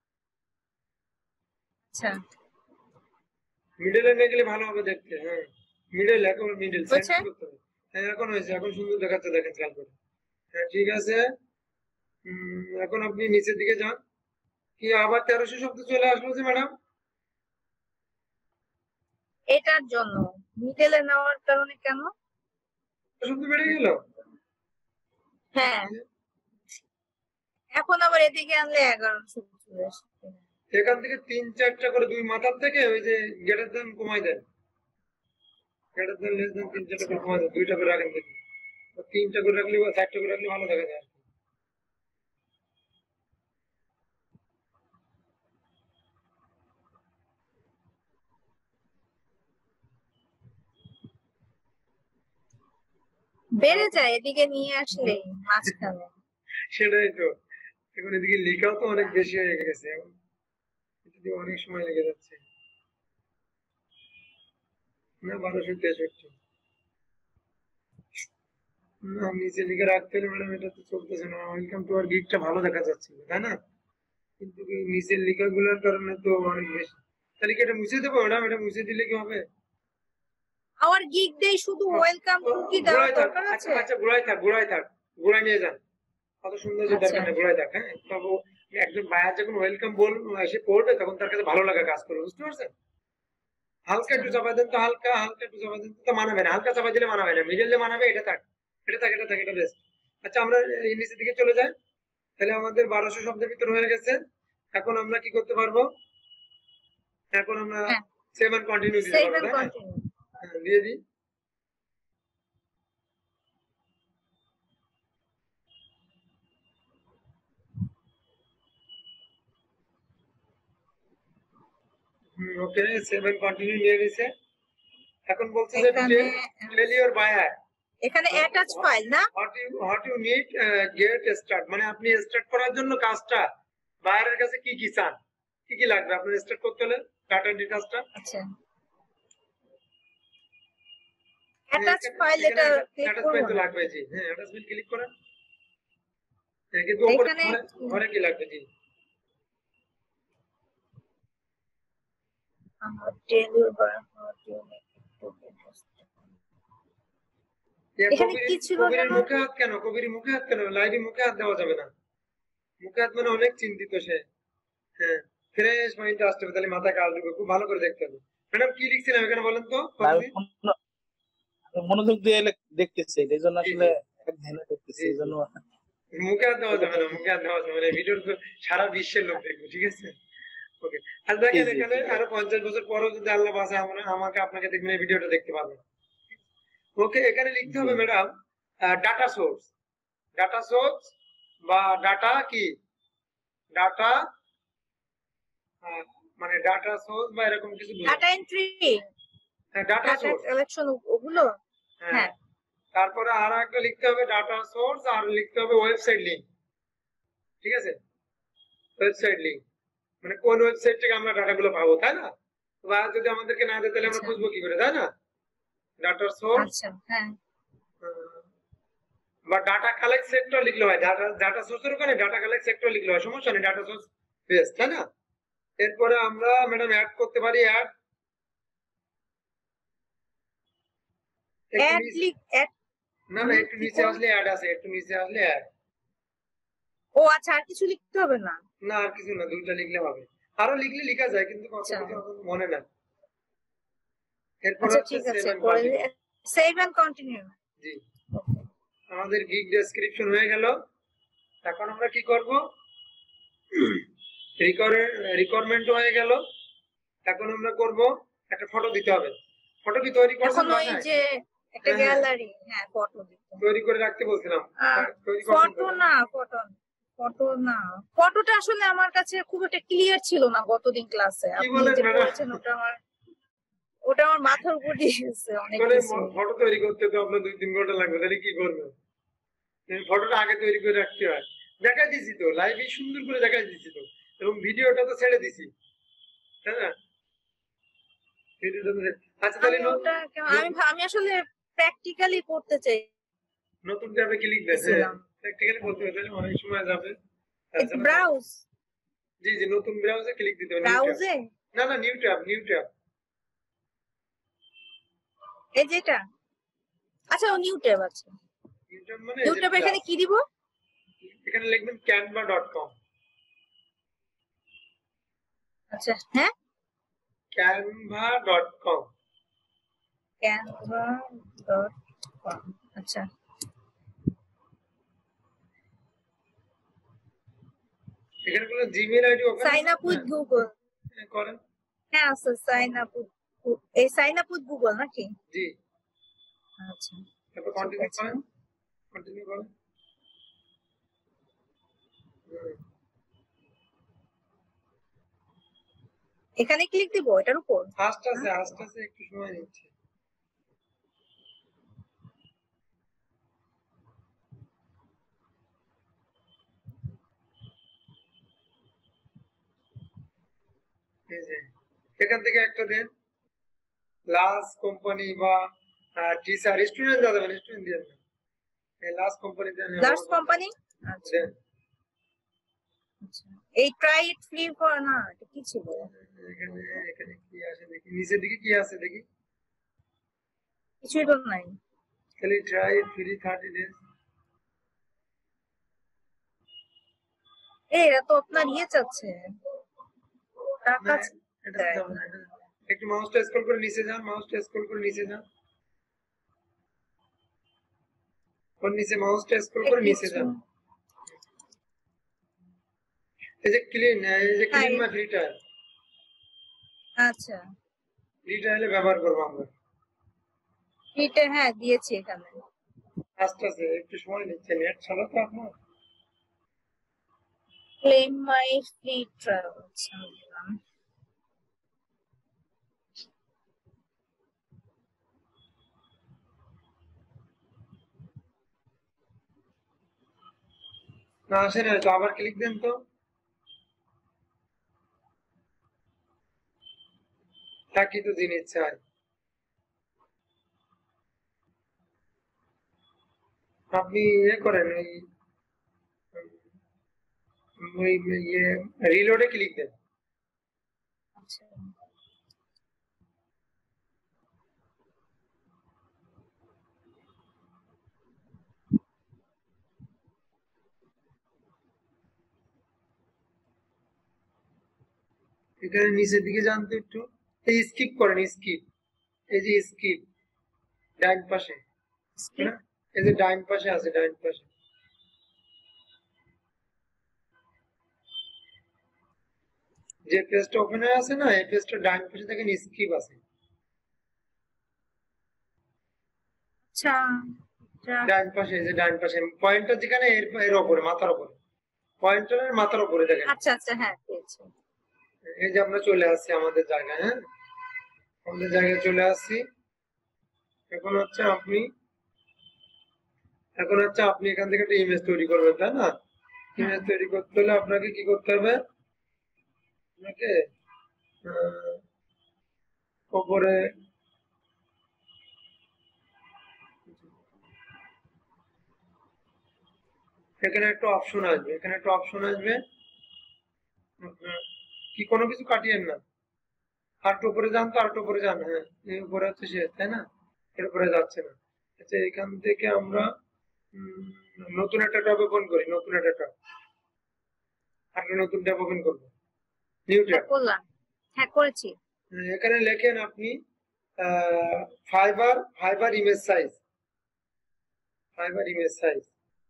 আচ্ছা মিডলে নিয়ে গেলে ভালো হবে দেখতে। হ্যাঁ মিডল, এখন মিডল হয়েছে? সেন্টার করতে হবে। হ্যাঁ এখন হয়েছে, এখন সুন্দর দেখাচ্ছে, দেখেন খেয়াল করে। হ্যাঁ ঠিক আছে। এখন আপনি নিচের দিকে যান। কি আবার 1300 শব্দ চলে আসলো যে ম্যাডাম? এটার জন্য মিডলে নেওয়ার কারণে কেন? শব্দ বেড়ে গেল। হ্যাঁ এখন আবার এদিকে আনলে 1100 চলে আসছে। এখান থেকে 3-4টা করে 2 মাথার থেকে ওই যে গ্রেটার দেন কমাই দেন, গ্রেটার দেন লেস দেন 3-4টা করে কমাই দেন, 2টা করে রাখেন দেখি। 3টা করে রাখলে বা 4টা করে রাখলে ভালো দেখা যায়। বেড়ে যায় এদিকে নিয়ে আসলে মাঝখানে। সেটাই তো, এখন এদিকে লেখাও তো অনেক বেশি হয়ে গেছে, এখন এটা দিয়ে অনেক সময় লেগে যাচ্ছে। না 1263 না, নিচে লিখে রাখতে হলে ম্যাডাম, এটা তো চলতেছে না। ওয়েলকাম টু আর গিগটা ভালো দেখা যাচ্ছে তাই না, কিন্তু এই নিচের লেখাগুলোর কারণে তো অনেক বেশি। তাহলে কি এটা মুছে দেবো ম্যাডাম? এটা মুছে দিলে কি হবে? আমার গিগ দেই শুধু ওয়েলকাম টু কি দেওয়ার গোড়ায় থাক, দরকার আচ্ছা আছে? আচ্ছা, গোড়ায় থাক, গোড়ায় থাক, গোড়ায় নিয়ে যান। কত সুন্দর যে আচ্ছা দরকার নেই, গোড়ায় থাক। হ্যাঁ তবে একজন বায়ার যখন ওয়েলকাম বল এসে পড়বে, তখন তার কাছে ভালো লাগা কাজ করবে, বুঝতে পারছেন? হালকা একটু চাপা দেন তো, হালকা হালকা একটু চাপা দেন তো, মানাবে না। হালকা চাপা দিলে মানাবে না, মিডলে মানাবে। এটা থাক, এটা থাক, এটা থাক, এটা বেস্ট। আচ্ছা আমরা এই নিচের দিকে চলে যাই। তাহলে আমাদের 1200 শব্দের ভিতর হয়ে গেছে। এখন আমরা কি করতে পারবো? এখন আমরা হ্যাঁ সেভ এন্ড কন্টিনিউ দিতে সেভ পারবো, এন্ড তাই না? কন্টিনিউ। হ্যাঁ, দিয়ে দিই। ওকে, সেভ এন্ড কন্টিনিউ নিয়ে নিছে। এখন বলছে যে এখানে টেল ইওর বায়ার এখানে অ্যাটাচ ফাইল না, what you need get start, মানে আপনি স্টার্ট করার জন্য কাজটা বায়ারের কাছে কি কি চান, কি কি লাগবে আপনার স্টার্ট করতে হলে ডাটা এন্ট্রি কাজটা। আচ্ছা অ্যাটাচ ফাইল এটা ক্লিক অ্যাটাচমেন্ট করব তো না লাগবে জি। হ্যাঁ অ্যাটাচমেন্ট ক্লিক করেন। হ্যাঁ, কিন্তু উপরে এখানে। ঘরে কি লাগবে জি? আমার টেল ইউ এখানে কি ছিল কবিরের যেন? মুখে হাত কেন? কবির মুখে হাত কেন? লাইভে মুখে হাত দেওয়া যাবে না। মুখে হাত মানে অনেক চিন্তিত সে। হ্যাঁ ফ্রেশ মাইন্ড আসতে হবে, তাহলে মাথায় কাজ ঢুকবে। খুব ভালো করে দেখতে হবে। ম্যাডাম কি লিখছিলাম এখানে বলেন তো? মনোযোগ দিয়ে দেখতেছি, এই জন্য আসলে এক ধ্যানে দেখতেছি, এই জন্য। মুখে হাত দেওয়া যাবে না, মুখে হাত দেওয়া যাবে না। ভিডিওর তো সারা বিশ্বের লোক দেখবে, ঠিক আছে? ওকে। আর দেখেন এখানে আরো 50 বছর পরেও যদি আল্লাহ বাঁচায় আমাকে আপনাকে দেখবেন, এই ভিডিওটা দেখতে পাবেন। ওকে, এখানে লিখতে হবে madam data source. Data source বা ডাটা কি, ডাটা মানে ডাটা সোর্স বা এরকম কিছু। Data entry, data source collection ওগুলো। হ্যাঁ তারপরে আর একটা লিখতে হবে ডাটা সোর্স, আর লিখতে হবে ওয়েবসাইট লিংক। ঠিক আছে, ওয়েবসাইট লিংক মানে কোন ওয়েবসাইট থেকে আমরা ডাটাগুলো পাবো, তাই না? বা যদি আমাদেরকে না দেয় তাহলে আমরা খুঁজবো কি করে, তাই না? ডাটা সোর্স আচ্ছা হ্যাঁ বা ডাটা কালেক্ট সেক্টর লিখলে হয়। ডাটা সোর্সের ওখানে ডাটা কালেক্ট সেক্টর লিখলে হয়, সমস্যা নেই। ডাটা সোর্স বেস্ট, তাই না? এরপরে আমরা ম্যাডাম অ্যাড করতে পারি। অ্যাড লিখ, অ্যাড না না, একটু নিচে আসলে অ্যাড আছে, একটু নিচে আসলে অ্যাড। ও আচ্ছা, আর কিছু লিখতে হবে না? না আর কিছু না, দুইটা লিখলে হবে। আরো লিখলে লিখা যায়, কিন্তু কত আচ্ছা কিছু এখন মনে না। এরপর আচ্ছা, হচ্ছে ঠিক সেভ আছে, এন্ড করে কন্টিনিউ। Save and continue. জি, আমাদের গিগ ডেসক্রিপশন হয়ে গেল। এখন আমরা কি করব, রিকোয়ারমেন্ট হয়ে গেল। এখন আমরা করব একটা ফটো দিতে হবে। ফটো কি তৈরি করছেন এখন ওই বাসায়? যে একটা হ্যাঁ, হ্যাঁ, গ্যালারি, হ্যাঁ ফটো দিতে। তৈরি করে রাখতে বলছিলাম। তৈরি করছেন তো? ফটো না, ফটো না, ফটোটা আসলে আমার কাছে খুব একটা ক্লিয়ার ছিল না গতদিন ক্লাসে। কি আপনি বলেন যে ম্যাডাম? বলেছেন ওটা আমার মাথার উপর দিয়ে গেছে অনেক মানে কিছু। ফটো তৈরি করতে তো আপনার 2-3 ঘন্টা লাগবে, তাহলে কি করবেন? ফটোটা আগে তৈরি করে রাখতে হয়। দেখাই দিছি তো, লাইভে সুন্দর করে দেখাই দিছি তো, এবং ভিডিওটা তো ছেড়ে দিছি, তাই না? ভিডিওটা তো আচ্ছা, তাহলে আমি ওটা আমি আসলে প্র্যাকটিক্যালি করতে নতুন ট্যাবে ক্লিক দেন। হ্যাঁ, চাইছিলাম। প্র্যাকটিক্যালি করতে হবে, তাহলে অনেক সময় যাবে। একটু ব্রাউজ, জি জি, নতুন ব্রাউজে ক্লিক দিতে হবে। ব্রাউজে না না, নিউ ট্যাব। এই যেটা, আচ্ছা ও নিউ ট্যাব আছে। নিউ ট্যাব মানে নিউ ট্যাব এখানে কি দিব? এখানে লিখবেন canva.com। আচ্ছা হ্যাঁ, canva.com। canva.com। আচ্ছা, এখানে কোনো Gmail ID open sign up with Google. করেন। হ্যাঁ আছে, সাইন আপ উইথ, এই সাইন আপ উইথ গুগল নাকি? জি, আচ্ছা তারপর ঠিক কন্টিনিউ আছে। করেন। কন্টিনিউ করেন। এখানে ক্লিক দিব এটার উপর? আস্তে আস্তে একটু সময় নিচ্ছে। এই যে এখান থেকে একটা দেন, লাস্ট কোম্পানি বা টিচার, স্টুডেন্ট যাবেন, স্টুডেন্ট দিবেন না। এই লাস্ট কোম্পানি দেন। Last company. আচ্ছা দেন। আচ্ছা, এই ট্রাই ইট ফ্রি ফর, না এটা কি ছিল? এখানে এখানে কি আছে দেখি, নিচের দিকে কি আছে দেখি। কিছুই তো নাই। খালি ট্রাই ফ্রি 30 ডেজ। এরা তো আপনার ইয়ে চাচ্ছে, টাকা এটা দেয় যাবে না। না, একটু মাউসটা স্ক্রল করে নিচে যান, মাউসটা স্ক্রল করে নিচে যান, কোন নিচে মাউসটা স্ক্রল করে নিচে যান। এই যে ক্লিন মাই ফ্রি ট্রায়াল। আচ্ছা, ফ্রি ট্রায়ালে ব্যবহার করব আমরা। ফ্রিতে হ্যাঁ দিয়েছি এখানে। আস্তে আস্তে একটু সময় নিচ্ছে, নেট ছাড়া তো আপনার। Claim my free trial. না আসে না তো, আবার ক্লিক দেন তো। তাকি তো জিনিস চাই। আপনি ইয়ে করেন, ওই ইয়ে রিলোডে ক্লিক দেন। আচ্ছা এখানে নিচের দিকে যান তো একটু, এই স্কিপ করেন, স্কিপ, এই যে স্কিপ ডাইন পাশে, স্কিপ। এই যে ডাইন পাশে আছে, ডাইন পাশে যে পেজটা ওপেন হয়ে আছে না, এই পেজটা ডাইন পাশে দেখেন স্কিপ আছে। আচ্ছা ডাইন পাশে, এই যে ডাইন পাশে পয়েন্টার যেখানে, এর উপরে, মাথার উপরে, পয়েন্টারের মাথার উপরে দেখেন। আচ্ছা আচ্ছা হ্যাঁ পেয়েছি। এই যে আমরা চলে আসছি আমাদের জায়গায়। হ্যাঁ, আমাদের জায়গায় চলে আসছি। এখন হচ্ছে আপনি এখান থেকে একটা ইমেজ তৈরি করবেন, তাই না? ইমেজ তৈরি করতে হলে আপনাকে কি করতে হবে, আপনাকে উপরে এখানে একটা অপশন আসবে, কি কোনো কিছু কাটিয়েন না, আর একটু উপরে যান তো, আর একটু উপরে যান। হ্যাঁ, এই উপরে হচ্ছে শেষ, তাই না? এর উপরে যাচ্ছে না। আচ্ছা, এখান থেকে আমরা নতুন একটা ট্যাব ওপেন করি, নতুন একটা ট্যাব, একটা নতুন ট্যাব ওপেন করব, নিউ ট্যাব। করলাম, হ্যাঁ করেছি। এখানে লেখেন আপনি Fiverr image size, Fiverr image size.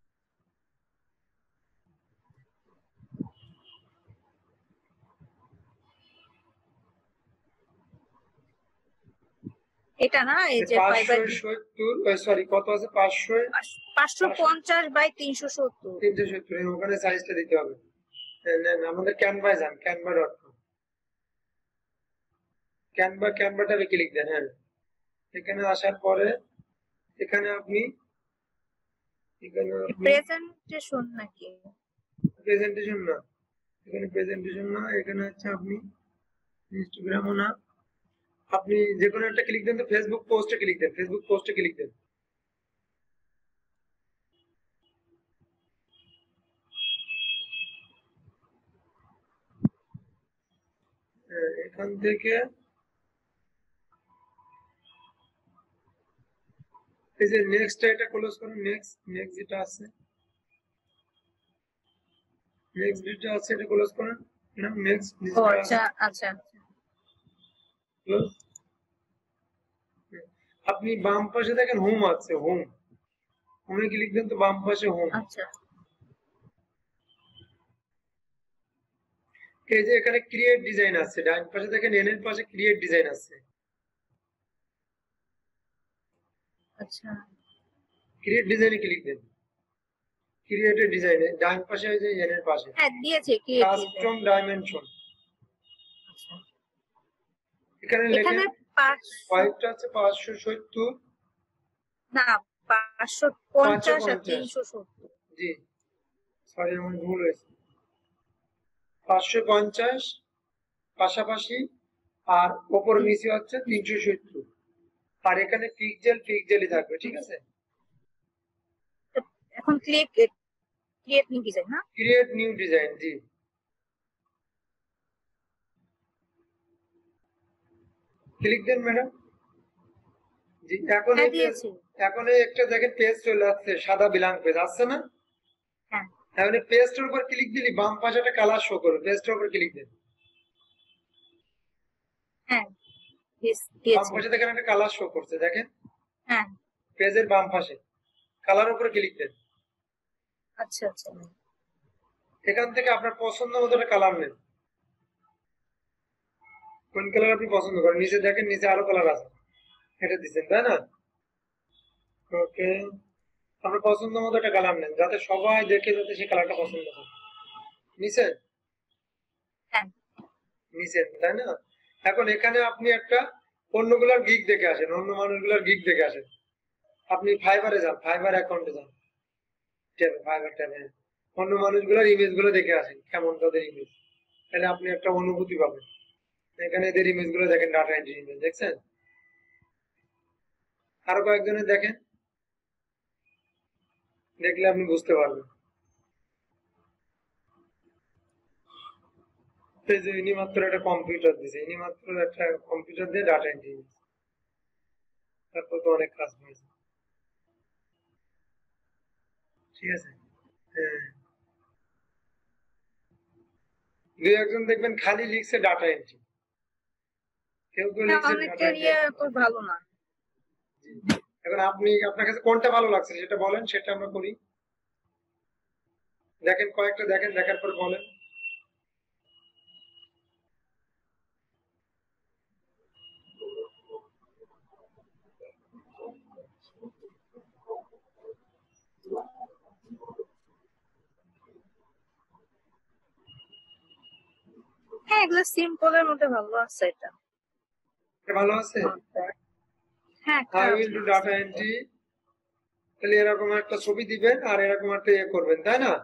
এটা না, এই যে ফাইবার 570, সরি কত আছে, 550 বাই 370। 370 ওখানে সাইজটা দিতে হবে। নেন আমাদের ক্যানভায় যান, canva.com, ক্যানভাটাতে ক্লিক দেন। হ্যাঁ, এখানে আসার পরে এখানে আপনি প্রেজেন্টেশন নাকি? প্রেজেন্টেশন না, এখানে প্রেজেন্টেশন না, এখানে হচ্ছে আপনি ইনস্টাগ্রামও না, আপনি যে কোনো একটা ক্লিক দেন, তো ফেসবুক পোস্টে ক্লিক দেন, ফেসবুক পোস্টে ক্লিক দেন। এখান থেকে এই যে নেক্সট এটা ক্লোজ করুন, নেক্সট যেটা আছে, নেক্সট যেটা আছে এটা ক্লোজ করুন, নেক্সট। আচ্ছা আচ্ছা, ক্লোজ। আপনি বাম পাশে দেখেন হোম আছে, হোমে ক্লিক দেন, তো বাম পাশে হোম। আচ্ছা, এই যে এখানে ক্রিয়েট ডিজাইন আছে, ডান পাশে দেখেন এন এর পাশে ক্রিয়েট ডিজাইন আছে, আচ্ছা ক্রিয়েট ডিজাইনে ক্লিক দেন, ক্রিয়েটেড ডিজাইনে ডান পাশে ওই যে এন এর পাশে হ্যাঁ দিয়েছে ক্রিয়েট কাস্টম ডাইমেনশন। এখানে এখানে লেখেন কয়েকটা আছে, 570 না 550 আর 370। জি সরি আমার ভুল হয়েছে, 550 পাশাপাশি আর উপর নিচে হচ্ছে 370, আর এখানে পিক্সেলই থাকবে, ঠিক আছে। এখন ক্রিয়েট নিউ ডিজাইন, না ক্রিয়েট নিউ ডিজাইন, জি ক্লিক দেন ম্যাডাম। জি এখন একটা দেখেন পেজ চলে আসছে, সাদা ব্ল্যাঙ্ক পেজ আসছে না? হ্যাঁ, এখন পেজটার উপর ক্লিক দিলি বাম পাশে একটা কালার শো করবে, পেজটার উপর ক্লিক দেন। হ্যাঁ বাম পাশে দেখেন একটা কালার শো করছে, দেখেন। হ্যাঁ, পেজের বাম পাশে কালার উপর ক্লিক দেন। আচ্ছা আচ্ছা, এখান থেকে আপনার পছন্দ মতো একটা কালার নেন, কোন কালার আপনি পছন্দ করেন। নিচে দেখেন, নিচে আরো কালার আছে, এটা দিচ্ছেন তাই না? ওকে, আপনার পছন্দ মতো একটা কালার নেন, যাতে সবাই দেখে যাতে সেই কালারটা পছন্দ করে। নিচেন তাই না? এখন এখানে আপনি একটা অন্যগুলার গিগ দেখে আসেন, অন্য মানুষগুলার গিগ দেখে আসেন। আপনি ফাইবারে যান, ফাইবার অ্যাকাউন্টে যান, ফাইবার ট্যাবে অন্য মানুষগুলোর ইমেজ গুলো দেখে আসেন, কেমন তাদের ইমেজ, তাহলে আপনি একটা অনুভূতি পাবেন। এখানে এদের ইমেজ গুলো দেখেন, ডাটা এন্ট্রি ইমেজ দেখছেন। আরো কয়েকজনের দেখেন, দেখলে আপনি বুঝতে পারবেন। এই যে ইনি মাত্র একটা কম্পিউটার দিছে, ইনি মাত্র একটা কম্পিউটার দিয়ে ডাটা এন্ট্রি, তারপর তো অনেক কাজ হয়েছে, ঠিক আছে। হ্যাঁ, দুই একজন দেখবেন খালি লিখছে ডাটা এন্ট্রি, কেউ কেউ লিখছে ডাটা এন্ট্রি, ভালো না। এখন আপনার কাছে কোনটা ভালো লাগছে সেটা বলেন, সেটা আমরা করি। দেখেন কয়েকটা, দেখেন, দেখার পর বলেন। হ্যাঁ, এগুলো সিম্পলের মধ্যে ভালো আছে, এটা ভালো আছে। হ্যাঁ, I will do data entry, তাহলে এরকম একটা ছবি দিবেন আর এরকম একটা ইয়ে করবেন, তাই না?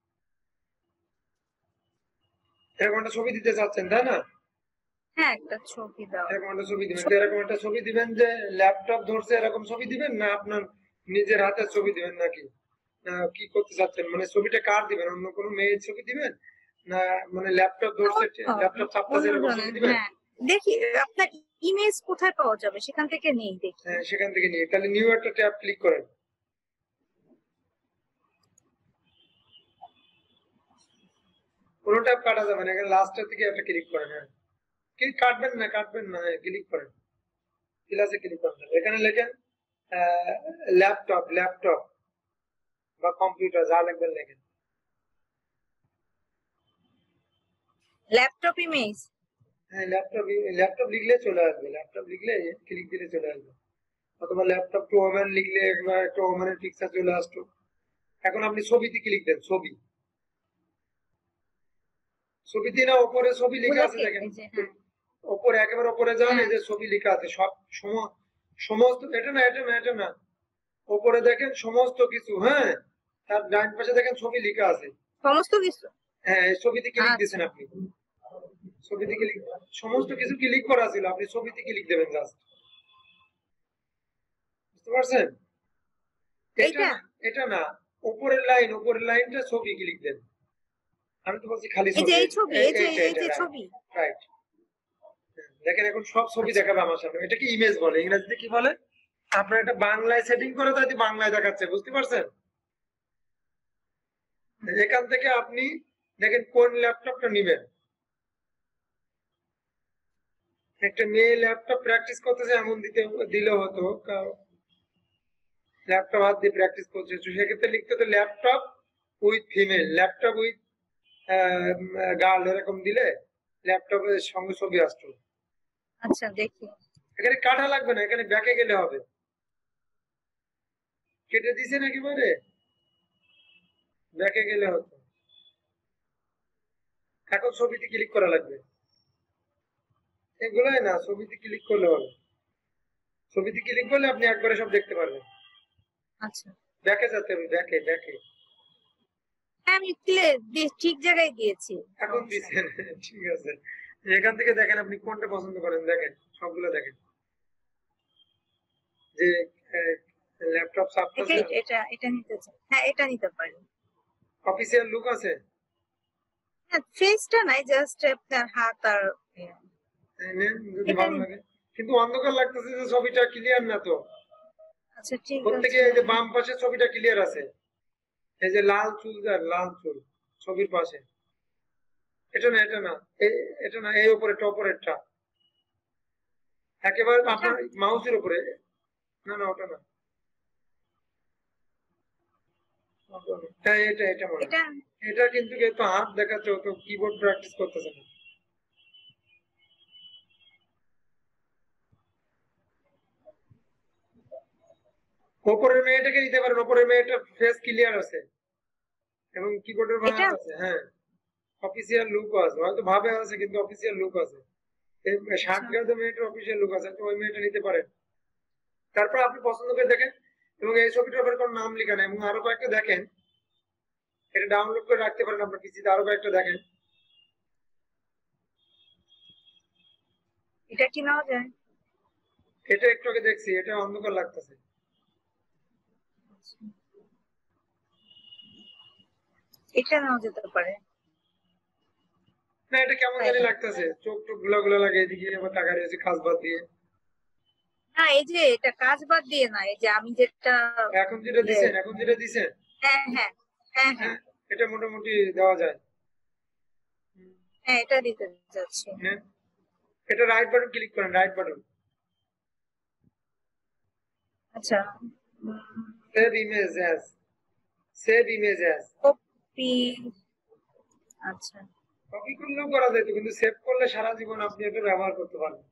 এরকম একটা ছবি দিতে চাচ্ছেন, তাই না? হ্যাঁ, একটা ছবি দাও, এরকম একটা ছবি দিবেন, তো এরকম একটা ছবি দিবেন যে ল্যাপটপ ধরছে এরকম ছবি দিবেন, না আপনার নিজের হাতের ছবি দিবেন, নাকি কি করতে চাচ্ছেন, মানে ছবিটা কার দিবেন, অন্য কোনো মেয়ের ছবি দিবেন, না মানে ল্যাপটপ ধরছে, ল্যাপটপ চাপতেছে এরকম ছবি দিবেন? দেখি আপনার ইমেজ কোথায় পাওয়া যাবে? সেখান থেকে নেই দেখি। হ্যাঁ, সেখান থেকে নিয়ে তাহলে নিউ একটা ট্যাব ক্লিক করেন। কোনো ট্যাব কাটা যাবে না, এখানে লাস্টের থেকে একটা ক্লিক করেন। হ্যাঁ, ক্লিক কাটবেন না, ক্লিক করেন, প্লাসে ক্লিক করেন। এখানে লেখেন ল্যাপটপ বা কম্পিউটার, যা লিখবেন লেখেন। Laptop image. হ্যাঁ, ল্যাপটপ লিখলে চলে আসবে, ল্যাপটপ লিখলে ক্লিক দিলে চলে আসবে, অথবা ল্যাপটপ টু ওমেন লিখলে একটা ওমেনের পিকচার চলে আসতো। এখন আপনি ছবিতে ক্লিক দেন, ছবিতে না উপরে ছবি লেখা আছে দেখেন, উপরে একেবারে উপরে যান, এই যে ছবি লেখা আছে সব সমস্ত, এটা না উপরে দেখেন সমস্ত কিছু। হ্যাঁ, তার ডান পাশে দেখেন ছবি লেখা আছে সমস্ত কিছু। হ্যাঁ, ছবিতে ক্লিক দিয়েছেন আপনি, ছবিতে ক্লিক, সমস্ত কিছু ক্লিক করা ছিল, আপনি ছবিতে ক্লিক দেবেন জাস্ট। বুঝতে পারছেন? এটা না, উপরের লাইনটা ছবি ক্লিক দেন। আমি তো বলছি খালি ছবি, এই ছবি রাইট। দেখেন এখন সব ছবি দেখাবে আমার সামনে, এটা কি ইমেজ বলে, ইংরেজিতে কি বলে? আপনার এটা বাংলায় সেটিং করে তাই বাংলায় দেখাচ্ছে, বুঝতে পারছেন? এখান থেকে আপনি দেখেন কোন ল্যাপটপটা নেবেন। একটা মেয়ে ল্যাপটপ প্র্যাকটিস করতেছে এমন দিলে হতো, ল্যাপটপ হাত দিয়ে প্র্যাকটিস করছে, সেক্ষেত্রে লিখতে হতো laptop with female, laptop with girl, এরকম দিলে ল্যাপটপের সঙ্গে ছবি আসতো। আচ্ছা দেখি, এখানে কাটা লাগবে না, এখানে ব্যাকে গেলে হবে। কেটে দিছেন একেবারে, ব্যাকে গেলে হতো। এখন ছবিতে ক্লিক করা লাগবে, এগুলাই না, ছবিতে ক্লিক করলে হবে। ছবিতে ক্লিক করলে আপনি একবারে সব দেখতে পারবেন। আচ্ছা, ব্যাকে যেতে হবে, ব্যাকে। আমি ঠিক জায়গায় দিয়েছি। এখন দিছেন, ঠিক আছে। এখান থেকে দেখেন আপনি কোনটা পছন্দ করেন, দেখেন সবগুলো দেখেন, যে ল্যাপটপ সাবটাছে, এটা নিতে চাই। হ্যাঁ, এটা নিতে পারি। অফিসিয়াল লুক আছে, হ্যাঁ, ফেসটা নাই, জাস্ট আপনার হাত আর যদি ভালো লাগে। কিন্তু অন্ধকার লাগতেছে যে ছবিটা ক্লিয়ার না তো। আচ্ছা ঠিক আছে, প্রত্যেকে এই যে বাম পাশে ছবিটা ক্লিয়ার আছে, এই যে লাল চুল ছবির পাশে, এটা না, এই উপরে টপরেরটা একেবারে আপনার মাউসের উপরে, না ওটা না, এটা মনে, এটা কিন্তু তো হাত দেখাচ্ছে, ও তো কিবোর্ড প্র্যাকটিস করতেছে না। উপরের মেয়েটাকে নিতে পারেন, উপরের মেয়েটার ফেস ক্লিয়ার আছে এবং কিবোর্ডের ভাঙা আছে। হ্যাঁ, অফিসিয়াল লুক আছে, হয়তো ভাবে আছে কিন্তু অফিসিয়াল লুক আছে। শার্ট গার্ডে মেয়েটার অফিসিয়াল লুক আছে, তো ওই মেয়েটা নিতে পারেন। তারপর আপনি পছন্দ করে দেখেন, এবং এই ছবিটার উপর কোনো নাম লেখা নেই, এবং আরো কয়েকটা দেখেন, এটা ডাউনলোড করে রাখতে পারেন আপনার পিসিতে, আরো কয়েকটা দেখেন। এটা কি নেওয়া যায়? এটা একটু আগে দেখছি, এটা অন্ধকার লাগতেছে। এটা নেওয়া যেতে পারে না, এটা কেমন জানি লাগতেছে, চোখ গুলা লাগে, এদিকে আবার টাকা রয়েছে কাজ বাদ দিয়ে। না, এই যে এটা কাজ বাদ দিয়ে না, এই যে আমি যেটা এখন যেটা দিছেন, হ্যাঁ, এটা মোটামুটি দেওয়া যায়। হ্যাঁ, এটা দিতে যাচ্ছি। এটা রাইট বাটন ক্লিক করেন, রাইট বাটন, আচ্ছা, সেভ ইমেজ অ্যাজ, কপি। আচ্ছা, কপি করলেও করা যেত, কিন্তু সেভ করলে সারা জীবন আপনি এটা ব্যবহার করতে পারবেন।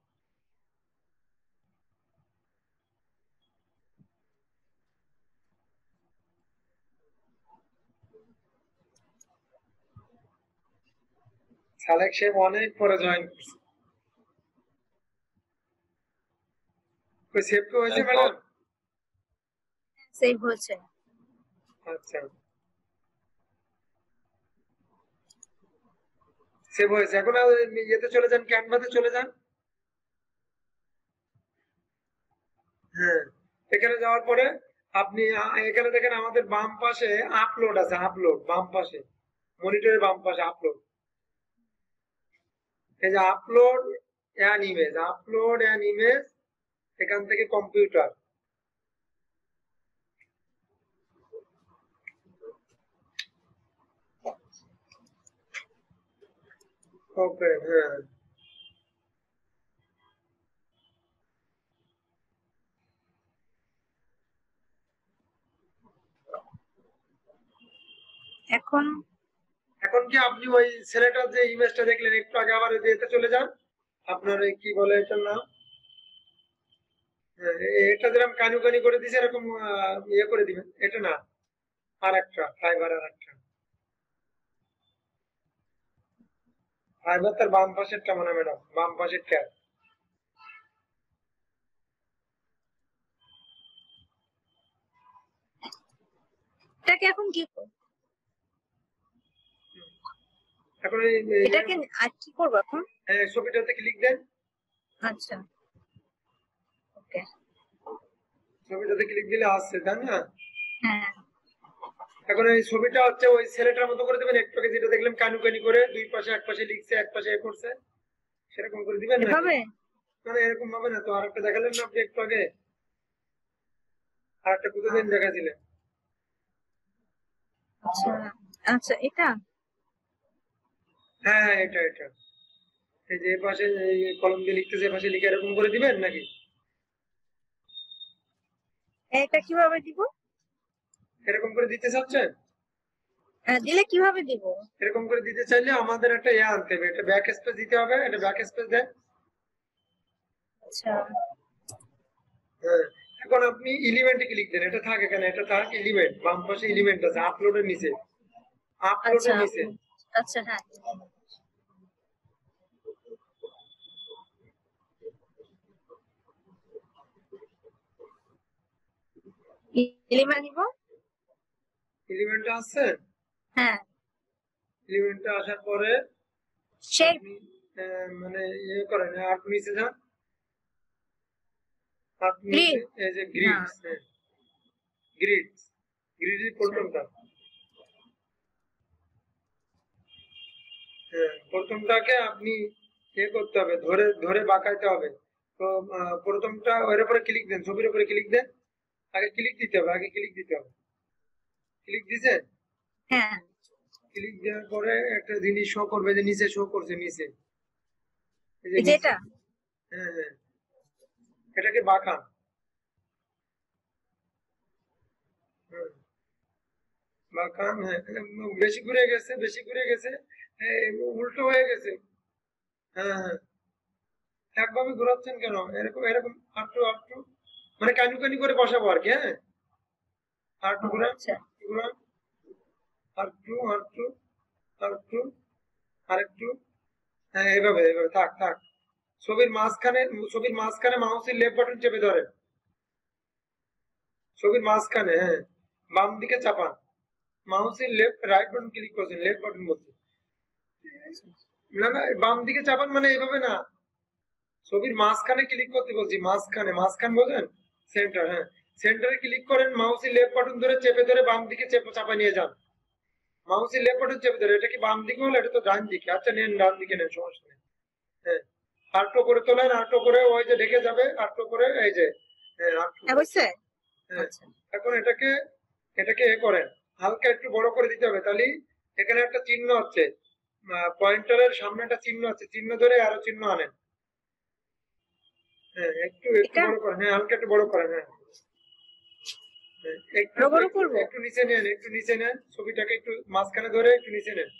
সালেক শেখ অনেক পরে জয়েন করছে। সেভ তো হয়েছে ম্যাডাম? সেভ হয়েছে। আচ্ছা, সেভ হয়েছে। এখন ইয়েতে চলে যান, ক্যানভাতে চলে যান। হ্যাঁ, এখানে যাওয়ার পরে আপনি এখানে দেখেন আমাদের বাম পাশে আপলোড আছে, বাম পাশে মনিটরের বাম পাশে আপলোড, এই যে upload, an image, upload an image, এখান থেকে কম্পিউটার, ওপেন, হ্যাঁ এখন এখন কি আপনি ওই ছেলেটার যে ইমেজটা দেখলেন একটু আগে, আবার ওই যে এতে চলে যান, আপনার ওই কি বলে এটার নাম, এটা যেরকম কানু কানি করে দিছে এরকম ইয়ে করে দিবেন, এটা না, আর একটা ফাইবার, আর একটা ফাইবার, তার বাম পাশেরটা মনে হয় ম্যাডাম, বাম পাশের ট্যাব, এটাকে এখন কি এখন এটাকে আর কি করবো এখন? ছবিটাতে ক্লিক দেন, আচ্ছা ওকে, ছবিটাতে ক্লিক দিলে আসছে, তাই না? হ্যাঁ এখন এই ছবিটা হচ্ছে ওই ছেলেটার মতো করে দেবেন, একটু আগে যেটা দেখলাম কানু কানি করে দুই পাশে, এক পাশে লিখছে এক পাশে এ করছে, সেরকম করে দিবেন না? এভাবে? মানে এরকম ভাবে না তো, আরেকটা দেখালেন না আপনি একটু আগে, আরেকটা কতদিন দেখাছিলেন? আচ্ছা আচ্ছা, এটা হ্যাঁ হ্যাঁ, এটা এটা এই যে এই পাশে এই কলম দিয়ে লিখতেছে, এ পাশে লিখে এরকম করে দিবেন নাকি? এটা কিভাবে দিব? এরকম করে দিতে চাচ্ছেন? দিলে কিভাবে দিব? এরকম করে দিতে চাইলে আমাদের একটা ইয়ে আনতে হবে, এটা ব্যাক স্পেস দিতে হবে, এটা ব্যাক স্পেস দেন। আচ্ছা হ্যাঁ, এখন আপনি এলিমেন্টে ক্লিক দেন, এটা থাক এখানে, এটা থাক এলিমেন্ট, বাম পাশে এলিমেন্ট আছে, আপলোডের নিচে, আপলোডের আচ্ছা নিচে, আচ্ছা, হ্যাঁ এলিমেন্ট নিব, এলিমেন্টে আসছে, হ্যাঁ এলিমেন্টে আসার পরে শেপ, আপনি মানে ইয়ে করেন, আর নিচে যান, আর নিচে এই যে গ্রিডস, গ্রিডস, গ্রিডের প্রথমটা, হ্যাঁ প্রথমটাকে আপনি ইয়ে করতে হবে, ধরে ধরে বাঁকাইতে হবে। তো প্রথমটা ওর উপরে ক্লিক দেন, ছবির উপরে ক্লিক দেন, আগে ক্লিক দিতে হবে, আগে ক্লিক দিতে হবে, ক্লিক দিছেন? হ্যাঁ ক্লিক দেওয়ার পরে একটা জিনিস শো করবে, যে নিচে শো করছে, নিচে এই যে নিচে। যেটা হ্যাঁ হ্যাঁ, এটাকে বাঁকান, বাঁকান, হ্যাঁ বেশি ঘুরে গেছে, বেশি ঘুরে গেছে, উল্টো হয়ে গেছে, হ্যাঁ হ্যাঁ, একভাবে ঘোরাচ্ছেন কেন? এরকম এরকম আটটু আটটু, মানে কানি কানি করে বসাবো আর কি, হ্যাঁ আটটু ঘুরান, আচ্ছা ঘুরান, আটটু আটটু আটটু, আরেকটু, হ্যাঁ এইভাবে এইভাবে, থাক থাক। ছবির মাঝখানে মাউসের লেফট বাটন চেপে ধরেন, ছবির মাঝখানে, হ্যাঁ বাম দিকে চাপান, মাউসের লেফট রাইট বাটন ক্লিক করছেন, লেফট বাটন বলছে, না না বাম দিকে চাপান, মানে এইভাবে না, ছবির মাঝখানে ক্লিক করতে বলছি, মাঝখানে, মাঝখান বোঝেন, সেন্টার, হ্যাঁ সেন্টারে ক্লিক করেন, মাউসের লেফট বাটন ধরে চেপে ধরে বাম দিকে চাপা নিয়ে যান, মাউসের লেফট বাটন চেপে ধরে, এটা কি বাম দিকে হলো? এটা তো ডান দিকে, আচ্ছা নেন ডান দিকে নেন, সমস্যা নেই, হ্যাঁ আটটো করে তোলেন, আটটো করে ওই যে ঢেকে যাবে, আটটো করে এই যে, হ্যাঁ আটটো, বুঝছে? হ্যাঁ আচ্ছা এখন এটাকে এটাকে এ করেন, হালকা একটু বড় করে দিতে হবে, তাহলে এখানে একটা চিহ্ন আছে, পয়েন্টারের সামনে একটা চিহ্ন আছে, চিহ্ন ধরে আরো চিহ্ন আনেন, হ্যাঁ একটু একটু এটা বড় করেন, হ্যাঁ হালকা একটু বড় করেন, হ্যাঁ একটু বড় করবো? একটু নিচে নেন, একটু নিচে নেন, ছবিটাকে একটু মাঝখানে ধরে একটু নিচে নেন,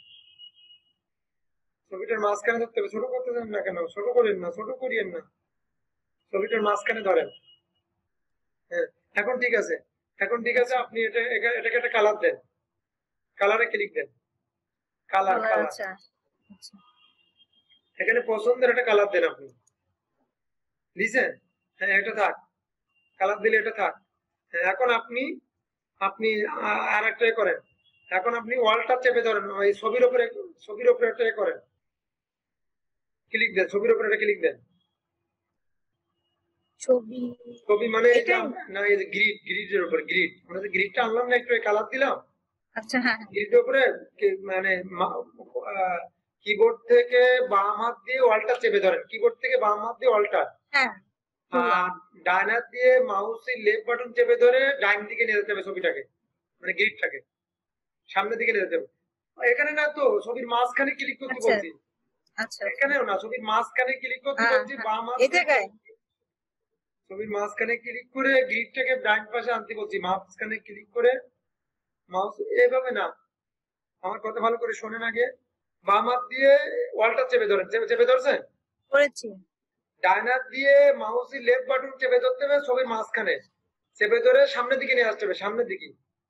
ছবিটার মাঝখানে ধরতে হবে, ছোট করতে চান না কেন? ছোট করেন না, ছোট করিয়েন না, ছবিটার মাঝখানে ধরেন, হ্যাঁ এখন ঠিক আছে, এখন ঠিক আছে, আপনি এটাকে একটা কালার দেন, কালারে ক্লিক দেন, কালার কালার, আচ্ছা আচ্ছা এখানে পছন্দের একটা কালার দেন আপনি, দিছেন? হ্যাঁ এটা থাক, কালার দিলে এটা থাক, হ্যাঁ এখন আপনি আপনি আর একটা করেন, এখন আপনি ওয়ালটা চেপে ধরেন, ওই ছবির উপরে একটা করেন, ক্লিক দেন, ছবির উপরে একটা ক্লিক দেন, ছবি, ছবি মানে এই যে এটাই? না, এই যে গ্রিডের উপর, গ্রিড, আমরা যে গ্রিডটা আনলাম না, একটু কালার দিলাম, আচ্ছা হ্যাঁ গ্রিডের উপরে মানে কিবোর্ড থেকে বাম হাত দিয়ে অল্টার চেপে ধরেন, কিবোর্ড থেকে বাম হাত দিয়ে অল্টার, হ্যাঁ আর ডান হাত দিয়ে মাউসের লেফট বাটন চেপে ধরে ডাইন দিকে নিয়ে যেতে হবে ছবিটাকে, মানে গ্রিডটাকে সামনের দিকে নিয়ে যেতে হবে। এখানে না তো, ছবির মাঝখানে ক্লিক করতে আচ্ছা বলছি, আচ্ছা এখানেও না, ছবির মাঝখানে ক্লিক করতে হ্যাঁ বলছি, হ্যাঁ বাম হাত এই জায়গায় ছবির মাঝখানে ক্লিক করে গ্রিডটাকে ডান পাশে আনতে বলছি, মাঝখানে ক্লিক করে মাউস এইভাবে না, আমার কথা ভালো করে শোনেন আগে। বাম হাত দিয়ে ওয়ালটা চেপে ধরেন, চেপে ধরছেন, করেছি। ডান হাত দিয়ে মাউসের লেফট বাটন চেপে ধরতে হবে ছবির মাঝখানে, চেপে ধরে সামনের দিকে নিয়ে আসতে হবে, সামনের দিকে।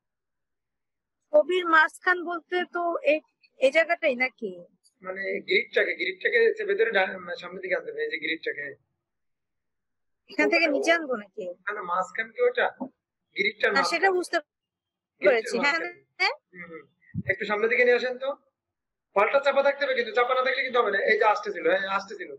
ছবির মাঝখান বলতে তো এই জায়গাটাই নাকি? মানে গ্রিডটাকে চেপে ধরে সামনের দিকে আনতে হবে, এই যে গ্রিডটাকে এখান থেকে নিচে আনবো নাকি? না, মাঝখান কি ওটা গ্রিডটার না সেটা বুঝতে পেরেছি। হ্যাঁ হ্যাঁ একটু সামনের দিকে নিয়ে আসেন তো, পাল্টা চাপা থাকতে হবে, কিন্তু চাপা না থাকলে কিন্তু হবে না। এই যে আসতেছিল, হ্যাঁ আসতেছিল,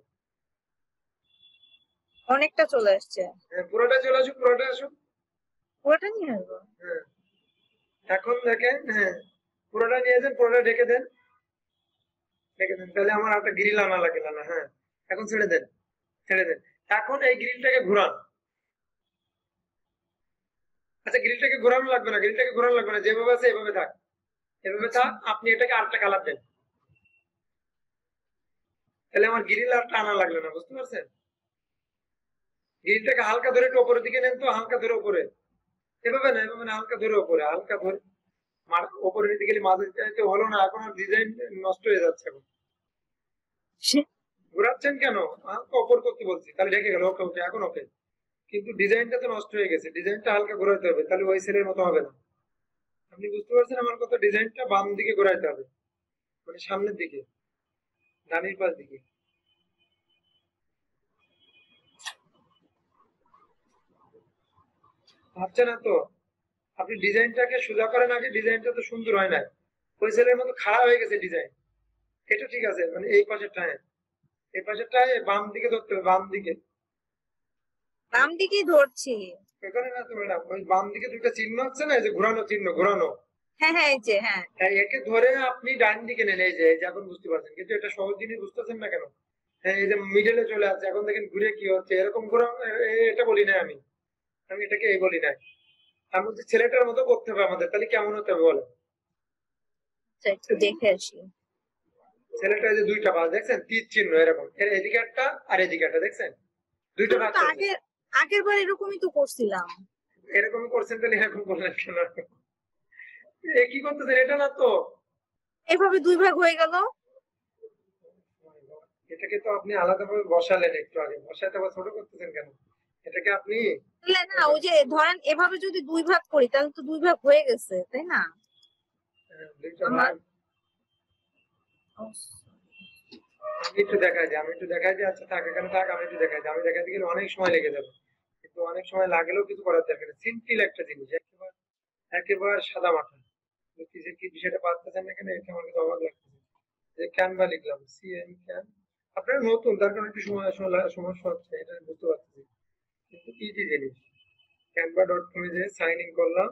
অনেকটা চলে আসছে। পুরোটা চলে আসুক, পুরোটা আসুক, পুরোটা নিয়ে আসবো। হ্যাঁ এখন দেখেন, হ্যাঁ পুরোটা নিয়ে যান, পুরোটা ঢেকে দেন, তাহলে আমার একটা গ্রিল আনা লাগে না। হ্যাঁ এখন ছেড়ে দেন, ছেড়ে দেন। এখন এই গ্রিলটাকে ঘোরান। আচ্ছা গ্রিলটাকে ঘোরানো লাগবে না, গ্রিলটাকে ঘোরানো লাগবে না, যেভাবে আছে এভাবে থাক, এভাবে থাক। আপনি এটাকে আরেকটা কালার দেন, তাহলে আমার গ্রিল আর টানা লাগলো না, বুঝতে পারছেন? গ্রিলটাকে হালকা ধরে একটু উপরের দিকে নেন তো, হালকা ধরে উপরে, এভাবে না, এভাবে না, হালকা ধরে উপরে, হালকা ধরে উপরে নিতে গেলে মাঝে হলো না, এখন আর ডিজাইন নষ্ট হয়ে যাচ্ছে। এখন ঘোরাচ্ছেন কেন? হালকা উপর করতে বলছি, তাহলে ঢেকে গেল, ওকে ওকে এখন ওকে। কিন্তু ডিজাইনটা তো নষ্ট হয়ে গেছে, ডিজাইনটা হালকা ঘোরাতে হবে, তাহলে ওই সেলের মতো হবে না। আপনি বুঝতে পারছেন আমার কথা? ডিজাইনটা বাম দিকে ঘোরাইতে হবে, মানে সামনের দিকে, ডানির পাশ দিকে। ভাবছে না তো? আপনি ডিজাইনটাকে সোজা করেন আগে, ডিজাইনটা তো সুন্দর হয় না, ওই সেলের মতো খারাপ হয়ে গেছে ডিজাইন। এটা ঠিক আছে, মানে এই পাশেরটায়, এই পাশেরটায় বাম দিকে ধরতে হবে, বাম দিকে। বাম দিকেই ধরছি। এখানে না তো ম্যাডাম, ওই বাম দিকে দুটো চিহ্ন আছে না, এই যে ঘোরানো চিহ্ন, ঘোরানো, হ্যাঁ হ্যাঁ এই যে হ্যাঁ একে ধরে আপনি ডান দিকে নেন, এই যে এখন বুঝতে পারছেন, কিন্তু এটা সহজ জিনিস বুঝতেছেন না কেন? হ্যাঁ এই যে মিডলে চলে আসছে, এখন দেখেন ঘুরে কি হচ্ছে, এরকম ঘোরা, এটা বলি না আমি, আমি এটাকে এই বলি না, আমি বলছি ছেলেটার মতো করতে হবে আমাদের, তাহলে কেমন হতে হবে বলেন? আচ্ছা একটু দেখে আসি। ছেলেটা যে দুইটা ভাঁজ দেখছেন, তীর চিহ্ন এরকম, এদিকে একটা আর এদিকে একটা, দেখছেন দুইটা ভাঁজ তো আগের বার এরকমই তো করছিলাম। এরকমই করছেন, তাহলে এরকম করলেন কেন? কি করতেছেন? এটা না তো, এভাবে দুই ভাগ হয়ে গেল। এটাকে তো আপনি আলাদাভাবে বসালেন, একটু আগে বসাতে আবার ছোট করতেছেন কেন? এটাকে আপনি না ওই যে ধরেন এভাবে যদি দুই ভাগ করি তাহলে তো দুই ভাগ হয়ে গেছে, তাই না? দুইটা ভাগ, আমি একটু দেখাই দিই, আচ্ছা থাক, এখানে থাক, আমি একটু দেখাই দিই, আমি দেখাতে গেলে অনেক সময় লেগে যাবে, কিন্তু অনেক সময় লাগলেও কিছু করার দরকার নেই, সিম্পল একটা জিনিস, একেবারে সাদা মাথা। কি বিষয়টা পাচ্ছেন না কেন, এটা আমার কাছে অবাক লাগতেছে। যে ক্যানভা লিখলাম, সিএন ক্যান, আপনারা নতুন, তার কারণে একটু সমস্যা হচ্ছে, এটা বুঝতে পারছি, কিন্তু ইজি জিনিস। canva.com এ যে সাইন ইন করলাম,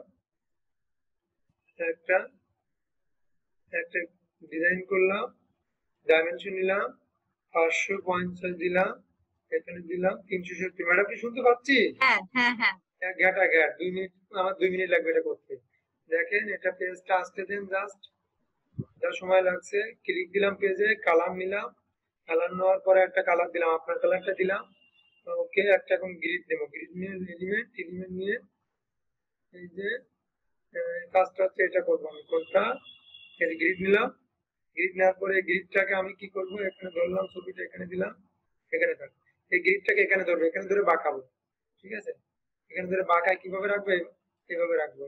একটা একটা ডিজাইন করলাম, ডাইমেনশন নিলাম 550 দিলাম, এখানে দিলাম 370। ম্যাডাম কি শুনতে পাচ্ছি? হ্যাঁ হ্যাঁ হ্যাঁ গ্যাট 2 মিনিট, আমার 2 মিনিট লাগবে এটা করতে। দেখেন এটা পেজটা আসতে দেন, জাস্ট যা সময় লাগছে। ক্লিক দিলাম পেজে, কালার নিলাম, কালার নেওয়ার পরে একটা কালার দিলাম, আপনার কালারটা দিলাম, ওকে। একটা এখন গ্রিড দেবো, গ্রিড নিয়ে এলিমেন্ট নিয়ে এই যে কাজটা হচ্ছে এটা করবো আমি, কোনটা, এই গ্রিড নিলাম, গ্রিড নেওয়ার পরে গ্রিডটাকে আমি কি করব, এখানে ধরলাম, ছবিটা এখানে দিলাম, এখানে থাক, এই গ্রিডটাকে এখানে ধরবো, এখানে ধরে বাঁকাবো, ঠিক আছে? এখানে ধরে বাঁকায় কিভাবে রাখবো, এভাবে রাখবো,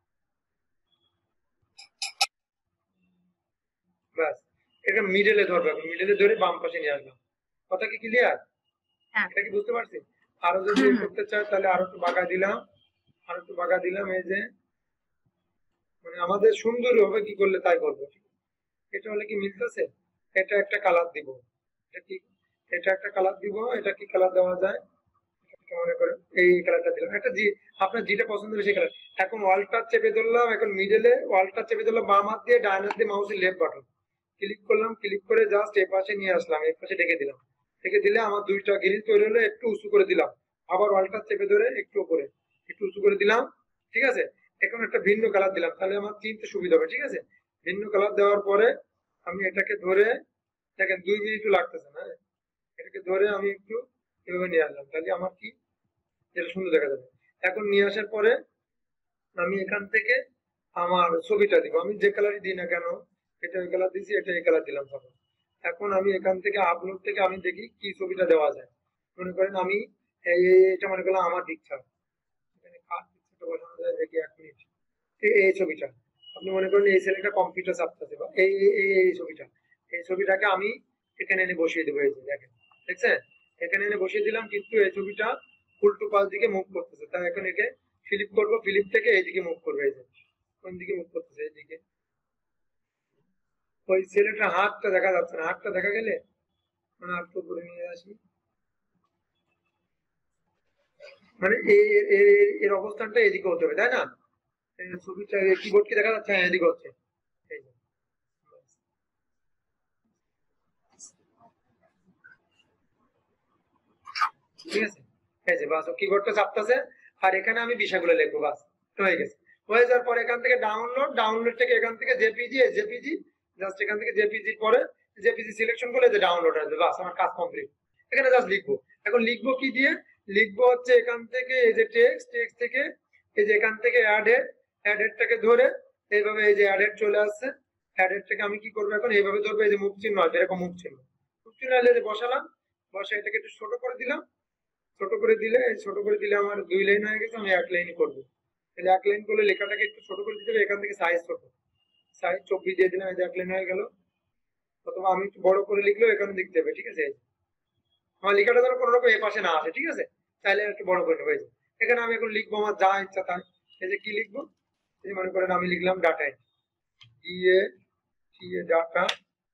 ব্যাস। এটা মিডলে ধরবো, এখন মিডলে ধরে বাম পাশে নিয়ে আসলাম। কথা কি ক্লিয়ার? হ্যাঁ এটা কি বুঝতে পারছি? আরো যদি করতে চাই তাহলে আরো একটু বাঁকা দিলাম, আরো একটু বাঁকা দিলাম, এই যে মানে আমাদের সুন্দর হবে কি করলে তাই করবো। এটা হলে কি মিলতেছে? এটা একটা কালার দিব, এটা কি, এটা একটা কালার দিব, এটা কি কালার দেওয়া যায়, মনে করেন এই কালারটা দিলাম, একটা জি, আপনার যেটা পছন্দ হবে সেই কালার। এখন ওয়ালটা চেপে ধরলাম, এখন মিডলে ওয়ালটা চেপে ধরলাম বাম হাত দিয়ে, ডান হাত দিয়ে মাউসের লেফট বাটন, ক্লিক করলাম, ক্লিক করে জাস্ট এই পাশে নিয়ে আসলাম, এই পাশে ঢেকে দিলাম। ঢেকে দিলে আমার দুইটা গ্রিল তৈরি হলো। একটু উঁচু করে দিলাম, আবার অল্টার চেপে ধরে একটু উপরে একটু উঁচু করে দিলাম, ঠিক আছে। এখন একটা ভিন্ন কালার দিলাম, তাহলে আমার চিনতে সুবিধা হবে, ঠিক আছে। ভিন্ন কালার দেওয়ার পরে আমি এটাকে ধরে, দেখেন 2 মিনিটও লাগতেছে না, এটাকে ধরে আমি একটু এভাবে নিয়ে আসলাম, তাহলে আমার কি এটা সুন্দর দেখা যাবে। এখন নিয়ে আসার পরে আমি এখান থেকে আমার ছবিটা দিব, আমি যে কালারই দিই না কেন, এটা ওই কালার দিয়েছি, এটা এই কালার দিলাম তখন। এখন আমি এখান থেকে আপলোড থেকে আমি দেখি কি ছবিটা দেওয়া যায়। মনে করেন আমি এটা মনে করলাম আমার পিকচার, এখানে কার পিকচারটা বসানো যায় দেখি, 1 মিনিট। এই ছবিটা আপনি মনে করেন এই ছেলেটা কম্পিউটার চাপতেছে, বা এই ছবিটা, এই ছবিটাকে আমি এখানে এনে বসিয়ে দেবো। এই যে দেখেন, দেখছেন, এখানে এনে বসিয়ে দিলাম, কিন্তু এই ছবিটা উল্টো পাশ দিকে মুভ করতেছে। তাই এখন একে ফ্লিপ করবো, ফ্লিপ থেকে এইদিকে মুভ করবে। এই যে কোন দিকে মুভ করতেছে, এইদিকে। ওই ছেলেটার হাতটা দেখা যাচ্ছে না, হাতটা দেখা গেলে মানে হাতটা উপরে নিয়ে আসি, মানে এর অবস্থানটা এদিকে হতে হবে, তাই না? ছবিটা কিবোর্ড কি দেখা যাচ্ছে? হ্যাঁ, এদিকে হচ্ছে। এই যে ঠিক আছে, এই যে বাস কিবোর্ডটা চাপতেছে, আর এখানে আমি বিষয়গুলো লিখবো, বাস হয়ে গেছে। হয়ে যাওয়ার পর এখান থেকে ডাউনলোড থেকে এখান থেকে জেপিজি জাস্ট এখান থেকে জেপিজি পরে জেপিজি সিলেকশন করলে যে ডাউনলোড আসবে, বাস আমার কাজ কমপ্লিট। এখানে জাস্ট লিখবো। এখন লিখবো কি দিয়ে? লিখবো হচ্ছে এখান থেকে এই যে টেক্সট থেকে এই যে এখান থেকে অ্যাডেডটাকে ধরে এইভাবে, এই যে অ্যাডেড চলে আসছে, অ্যাডেডটাকে আমি কি করবো এখন এইভাবে ধরবো, এই যে মুখ চিহ্ন আসবে, এরকম মুখ চিহ্ন আসলে বসালাম, বসে এটাকে একটু ছোট করে দিলাম। ছোট করে দিলে আমার 2 লাইন হয়ে গেছে, আমি 1 লাইনই করবো। তাহলে 1 লাইন করলে লেখাটাকে একটু ছোট করে দিতে হবে, এখান থেকে সাইজ ছোট, সাইজ 24 দিয়ে দিলাম, এই যে 1 লাইন হয়ে গেল। অথবা আমি একটু বড় করে লিখলেও এখানে লিখতে হবে, ঠিক আছে। আমার লেখাটা যেন কোনো রকম এই পাশে না আসে, ঠিক আছে, তাহলে একটু বড় করে নেবো। এখানে আমি এখন লিখবো আমার যা ইচ্ছা তাই। এই যে কি লিখবো, এই যে মনে করেন আমি লিখলাম ডাটা ডাটা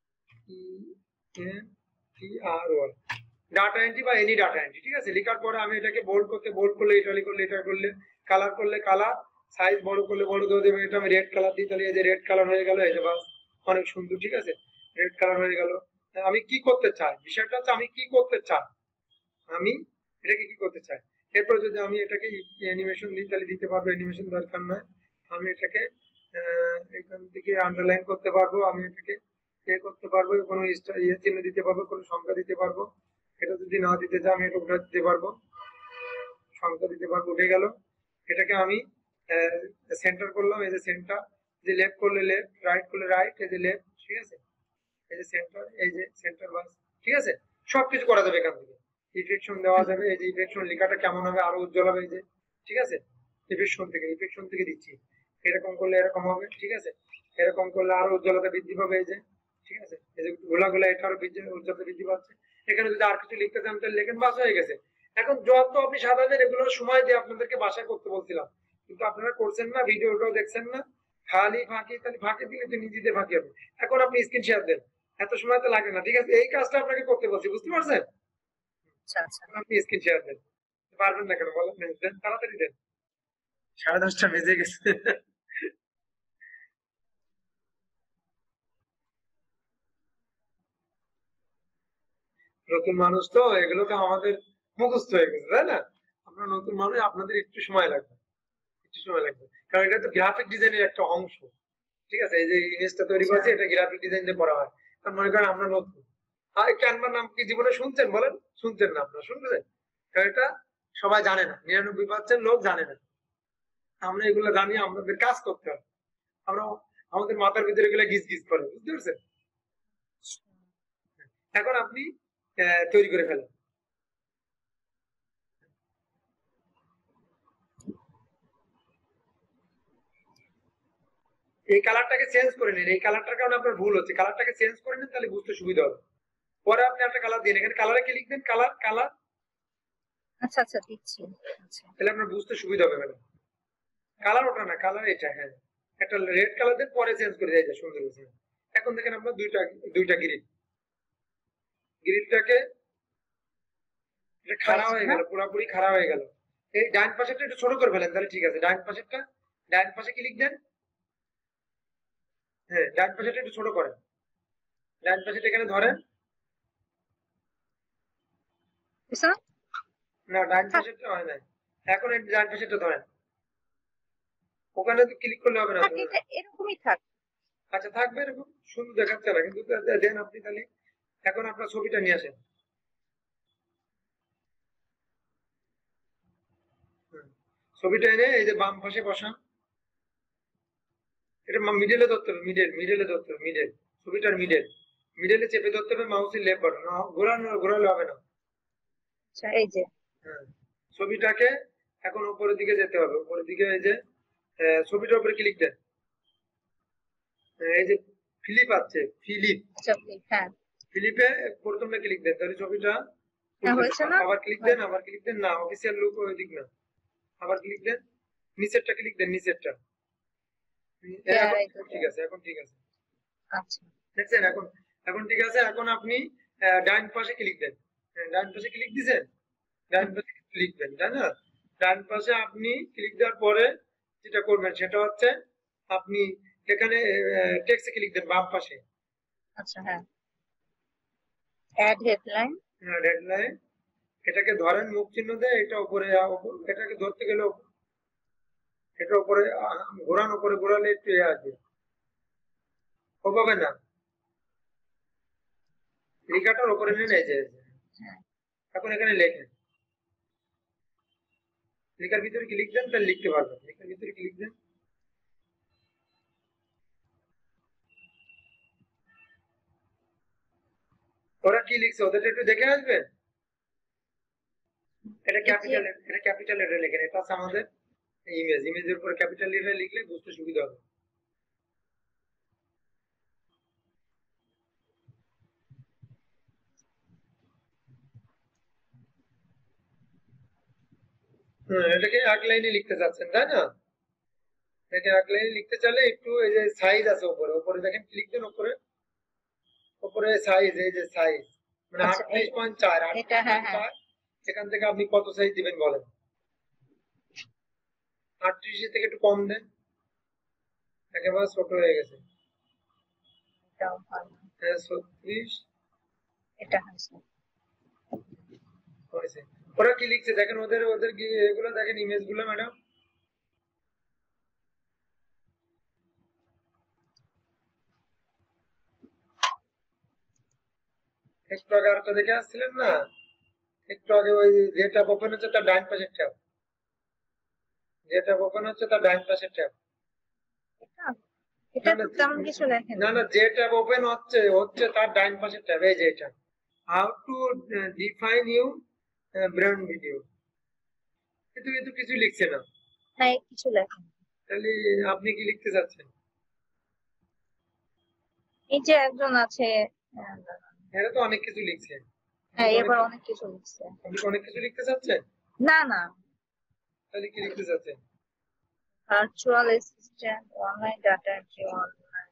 ডাটা এন্ট্রি বা এনি ডাটা এন্ট্রি, ঠিক আছে। লেখার পরে আমি এটাকে বোল্ড করলে, ইটালি করলে এটা করলে, কালার করলে কালার, সাইজ বড় করলে বড় করে দেবেন। এটা আমি রেড কালার দিই, তাহলে এই যে রেড কালার হয়ে গেল, এই যে বাস অনেক সুন্দর, ঠিক আছে, রেড কালার হয়ে গেল। আমি কি করতে চাই, বিষয়টা হচ্ছে আমি কি করতে চাই, আমি এটাকে কি করতে চাই। এরপর যদি আমি এটাকে অ্যানিমেশন দিই, তাহলে দিতে পারবো, অ্যানিমেশন দরকার নয়। আমি এটাকে এখান থেকে আন্ডারলাইন করতে পারবো, আমি এটাকে করতে পারবো, কোনো চিহ্ন দিতে পারবো, কোনো সংখ্যা দিতে পারবো। এটা যদি না দিতে চাই আমি এটা উঠে দিতে পারবো, সংখ্যা দিতে পারবো, উঠে গেল। এটাকে আমি সেন্টার করলাম, এই যে সেন্টার, যে লেফট করলে লেফট, রাইট করলে রাইট, এই যে লেফট, ঠিক আছে, এই যে সেন্টার, এই যে সেন্টার বাস, ঠিক আছে। সবকিছু করা যাবে এখান থেকে, ইফেকশন দেওয়া যাবে। এই যে ইফেকশন লেখাটা কেমন হবে, আরো উজ্জ্বল হবে, এই যে, ঠিক আছে, ইফেকশন থেকে দিচ্ছি। এরকম করলে এরকম হবে, ঠিক আছে, এরকম করলে আরো উজ্জ্বলতা বৃদ্ধি পাবে, এই যে, ঠিক আছে, এই যে গোলা এটা আরো উজ্জ্বলতা বৃদ্ধি পাচ্ছে। এখানে যদি আর কিছু লিখতে চান তাহলে লেখেন, বাস হয়ে গেছে। এখন যত আপনি সাধারণ এগুলো সময় দিয়ে আপনাদেরকে বাসায় করতে বলছিলাম, কিন্তু আপনারা করছেন না, ভিডিওটাও দেখছেন না, খালি ফাঁকি, তাহলে ফাঁকি দিলে তো নিজেদের ফাঁকি হবে। এখন আপনি স্ক্রিন শেয়ার দেন, এত সময় তো লাগে না, ঠিক আছে। এই কাজটা আপনাকে করতে বলছি, বুঝতে পারছেন? আপনি স্ক্রিন শেয়ার দেন, পারবেন না কেন বলেন, দেন তাড়াতাড়ি দেন, 10:30 বেজে গেছে। নতুন মানুষ তো, এগুলো তো আমাদের মুখস্থ হয়ে গেছে, তাই না? আপনারা নতুন মানুষ, আপনাদের একটু সময় লাগবে, কারণ এটা তো গ্রাফিক ডিজাইনের একটা অংশ, ঠিক আছে। এই যে ইমেজটা তৈরি করছে, এটা গ্রাফিক ডিজাইন দিয়ে করা হয়। কারণ মনে করেন আমরা নতুন, আর ক্যানভার নাম কি জীবনে শুনছেন বলেন? শুনছেন না, আপনারা শুনবেন, কারণ এটা সবাই জানে না, 99% লোক জানে না। আমরা এগুলো জানি, আমাদের কাজ করতে হবে। আমরা আমাদের মাথার ভিতরে এগুলো গিজ গিজ করে, বুঝতে পারছেন? এখন আপনি তৈরি করে ফেলেন। এই কালারটাকে চেঞ্জ করে নিন, এই কালারটার কারণে আপনার ভুল হচ্ছে, কালারটাকে চেঞ্জ করে নিন, তাহলে বুঝতে সুবিধা হবে। পরে আপনি একটা কালার দিন, এখানে কালারে কি লিখবেন, কালার কালার, আচ্ছা আচ্ছা দিচ্ছি, আচ্ছা তাহলে আপনার বুঝতে সুবিধা হবে ম্যাডাম। কালার ওটা না, কালার এটা, হ্যাঁ, একটা রেড কালার দেন, পরে চেঞ্জ করে দেয়, সুন্দর হয়েছে। এখন দেখেন আপনার দুইটা গ্রিলটাকে খাড়া হয়ে গেল, পুরোপুরি খাড়া হয়ে গেল। এই ডান পাশেরটা একটু ছোট করে ফেলেন, তাহলে ঠিক আছে। ডান পাশে কি লিখবেন? হ্যাঁ, ডান পাশেরটা একটু ছোট করেন, ডান পাশে এখানে ধরেন, বুঝছো? না ডান পাশেরটা হয় নাই, এখন এই ডান পাশেরটা ধরেন, ওখানে তো ক্লিক করলে হবে না থাক, তো। এটা এরকমই থাক। আচ্ছা থাকবে এরকম, সুন্দর দেখাচ্ছে না কিন্তু, দেন আপনি তাহলে এখন আপনার ছবিটা নিয়ে আসেন। হুম। ছবিটা এনে এই যে বাম পাশে বসান, এটা মিডলে ধরতে হবে, মিডলে ধরতে হবে, মিডল, ছবিটার মিডলে চেপে ধরতে হবে, মাউসের লেফট বাটন, ঘোরালে হবে না। আচ্ছা, এই যে হ্যাঁ, ছবিটাকে এখন উপরের দিকে যেতে হবে, উপরের দিকে এই যে ছবিটার উপরে ক্লিক দেন, এই যে ফিলিপ আছে, ফিলিপ, আচ্ছা, হ্যাঁ ফিলিপে প্রথমে ক্লিক দেন, তাহলে ছবিটা হ্যাঁ, উল্টে হয়েছে যাবে। না? আবার ক্লিক দেন, আবার ক্লিক দেন, না অফিসিয়াল লুক ওই দিক না, আবার ক্লিক দেন, নিচেরটা ক্লিক দেন, নিচেরটা। হ্যাঁ, এখন এই তো, ঠিক আছে, এখন ঠিক আছে, আচ্ছা দেখছেন এখন, এখন ঠিক আছে। এখন আপনি ডান পাশে ক্লিক দেন, ডান পাশে ক্লিক দিছেন, ডান পাশে ক্লিক দেন, তাই না? ডান পাশে আপনি ক্লিক দেওয়ার পরে যেটা করবেন সেটা হচ্ছে আপনি এখানে টেক্সটে ক্লিক দেন বাম পাশে, আচ্ছা, হ্যাঁ অ্যাড হেডলাইন। হেডলাইন, এটাকে ধরেন মুখ চিহ্ন দেয়, এটা উপরে এটাকে ধরতে গেলে এটা উপরে ঘোরান, উপরে ঘোরালে একটু আসবে, ও পাবে না, লেখাটার উপরে নিয়ে নেয় যায়। এখন এখানে লেখেন, লেখার ভিতরে ক্লিক দেন, তাহলে লিখতে পারবেন, লেখার ভিতরে ক্লিক দেন। ওরা কি লিখছে ওদের একটু দেখে আসবেন। এটা ক্যাপিটাল লেটার লেখেন, এটা হচ্ছে আমাদের ইমেজের উপরে ক্যাপিটাল লেটার লিখলে বুঝতে সুবিধা হবে। এটাকে এক লাইনে লিখতে চাচ্ছেন তাই না? এটাকে এক লাইনে লিখতে চাইলে একটু এই যে সাইজ আছে উপরে, উপরে দেখেন ক্লিক দেন, উপরে উপরে সাইজ, এই যে সাইজ মানে আচ্ছা, 38.4, এটা হ্যাঁ হ্যাঁ 38.4, এখান থেকে আপনি কত সাইজ দিবেন বলেন। 38 থেকে একটু কম দেন, একেবারে ছোট হয়ে গেছে। এটাও ভালো। 36 এটা হয়েছে। হয়েছে। ওরা কি লিখছে দেখেন, ওদের ওদের কি এগুলো দেখেন, ইমেজ গুলো ম্যাডাম, একটু আগে আরেকটা দেখে আসছিলেন না, একটু আগে ওই যেটা ওপেন হচ্ছে তার ডান পাশের ট্যাব, যেটা ওপেন হচ্ছে তার ডান পাশের ট্যাব। এটা এটা তো তেমন কিছু লেখেন না না, যে ট্যাব ওপেন হচ্ছে হচ্ছে তার ডান পাশের ট্যাব, এই যে এটা how to define you brand video, কিন্তু কিন্তু কিছু লিখছে না, না, কিছু লেখেন। তাহলে আপনি কি লিখতে চাচ্ছেন? এই যে একজন আছে, এরা তো অনেক কিছু লিখছে, হ্যাঁ এবার অনেক কিছু লিখছে। আপনি অনেক কিছু লিখতে চাচ্ছেন, না না, তাহলে কি লিখতে চাচ্ছেন? Virtual assistant, online data entry, online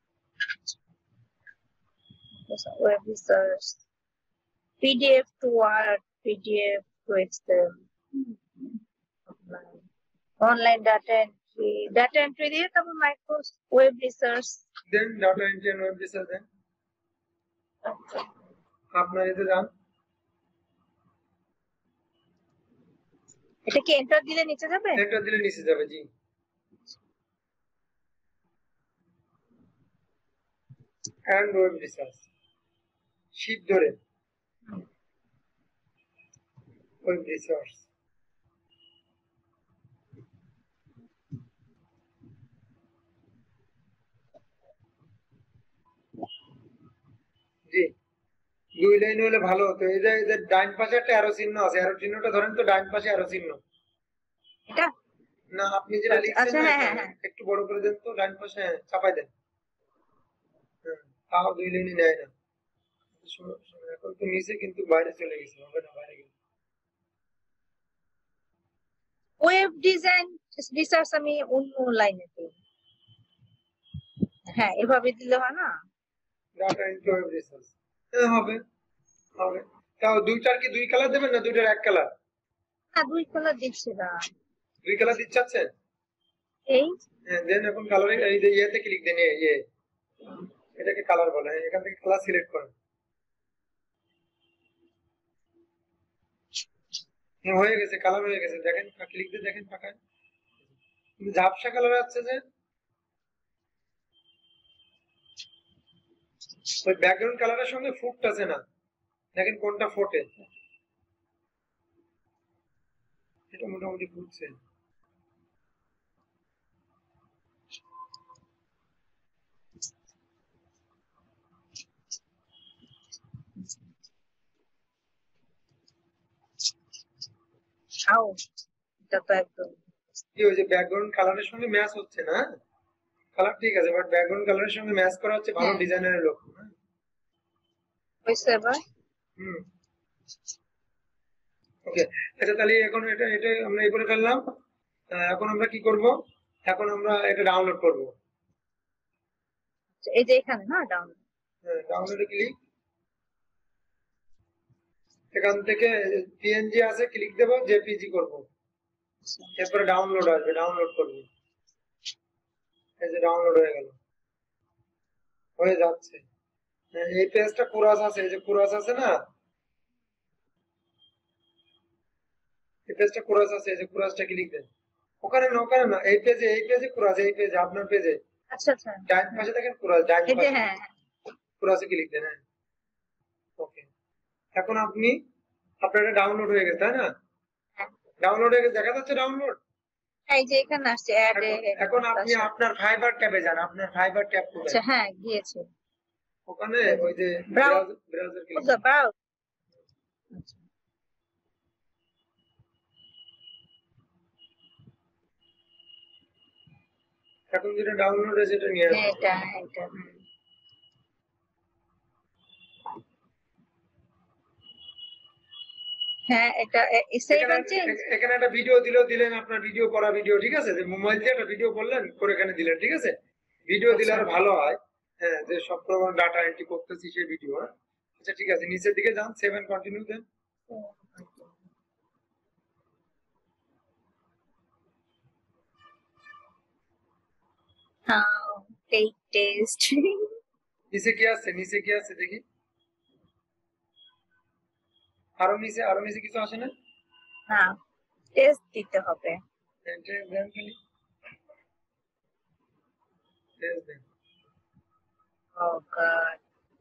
web research, PDF to Word, PDF to Excel, online data entry দিয়ে তারপর micro web research. Then data entry and web research then, আপনার এতে যান, এটা কি এন্টার দিলে নিচে যাবে? এন্টার দিলে নিচে যাবে, জি। এন্ড ওয়েব রিসার্চ, শীত ধরে ওয়েব রিসার্চ, জি। দুই লাইন হলে ভালো হতো, এই যে এদের ডান পাশে একটা অ্যারো চিহ্ন আছে, অ্যারো চিহ্নটা ধরেন তো, ডান পাশে অ্যারো চিহ্ন, এটা না আপনি যেটা লিখছেন আচ্ছা, না, হ্যাঁ হ্যাঁ হ্যাঁ, একটু বড় করে দেন তো, ডান পাশে চাপাই দেন, তাও দুই লাইনই নেয় না। এখন তো নিচে কিন্তু বাইরে চলে গেছে, হবে না বাইরে গেলে। ওয়েব ডিজাইন রিসার্চ আমি অন্য লাইনে দিই। হ্যাঁ এভাবে দিলে হয় না? ডাটা এন্ট্রি ওয়েব রিসার্চ, হবে হবে। তাও দুইটার কি দুই কালার দেবেন না দুইটার এক কালার? না, দুই কালার দিচ্ছি না। দুই কালার দিচ্ছেন, এই দেন এখন কালারিং এই যে ইয়েতে ক্লিক দেন, এটাকে কালার বলে। এখান থেকে কালার সিলেক্ট করেন। হয়ে গেছে, কালার হয়ে গেছে, দেখেন ক্লিক দিয়ে দেখেন পাকায়, কিন্তু ঝাপসা কালার আছে যে, ওই ব্যাকগ্রাউন্ড কালারের সঙ্গে ফুটতেছে না, দেখেন কোনটা ফোটে, এটা মোটামুটি ফুটছে। কি ওই যে ব্যাকগ্রাউন্ড কালারের সঙ্গে ম্যাচ হচ্ছে না, কালার ঠিক আছে, বাট ব্যাকগ্রাউন্ড কালারের সঙ্গে ম্যাচ করা হচ্ছে ভালো ডিজাইনারের লক্ষণ। ওকে, আচ্ছা তাহলে এখন এটা আমরা এই করে ফেললাম। এখন আমরা কি করব, এখন আমরা এটা ডাউনলোড করব। এই যে এখানে না ডাউনলোড, ডাউনলোডে ক্লিক, এখান থেকে পিএনজি আছে ক্লিক দেব, জেপিজি করব, এরপরে ডাউনলোড আসবে, ডাউনলোড করব। এই যে ডাউনলোড হয়ে গেল, হয়ে যাচ্ছে। এই পেজটা কুরাস আছে, এই যে কুরাস আছে না, এই পেজটা কুরাস আছে, এই যে কুরাসটা ক্লিক দেন। ওখানে না, এই পেজে কুরাস, এই পেজে আপনার পেজে। আচ্ছা আচ্ছা, ডান পাশে দেখেন কুরাস, ডান এই যে পাশে হ্যাঁ কুরাসে ক্লিক দেন। হ্যাঁ, ওকে। এখন আপনি আপনার এটা ডাউনলোড হয়ে গেছে, তাই না? ডাউনলোড হয়ে গেছে, দেখা যাচ্ছে ডাউনলোড। এই যে এখানে আসছে অ্যাড। এখন আপনি আপনার ফাইবার ট্যাবে যান, আপনার ফাইবার ট্যাব কোথায়? আচ্ছা হ্যাঁ গিয়েছে, ওখানে ওই যে ব্রাউজার ক্লিক ব্রাউজ। এখন যেটা ডাউনলোড হয়েছে এটা নিয়ে আসুন। এটা হ্যাঁ, এটা সেভ এন্ড চেঞ্জ। এখানে একটা ভিডিও দিলেন, আপনার ভিডিও করা ভিডিও, ঠিক আছে, যে মোবাইল দিয়ে একটা ভিডিও করলেন, করে এখানে দিলেন, ঠিক আছে। ভিডিও দিলে আর ভালো হয়, হ্যাঁ, যে সব প্রমাণ ডাটা এন্ট্রি করতেছি সেই ভিডিও। আচ্ছা ঠিক আছে, নিচের দিকে যান, সেভ এন্ড কন্টিনিউ দেন। হ্যাঁ, টেস্ট। নিচে কি আছে দেখি, আরো নিচে কিছু আসে না? হ্যাঁ, টেস্ট দিতে হবে। Oh God.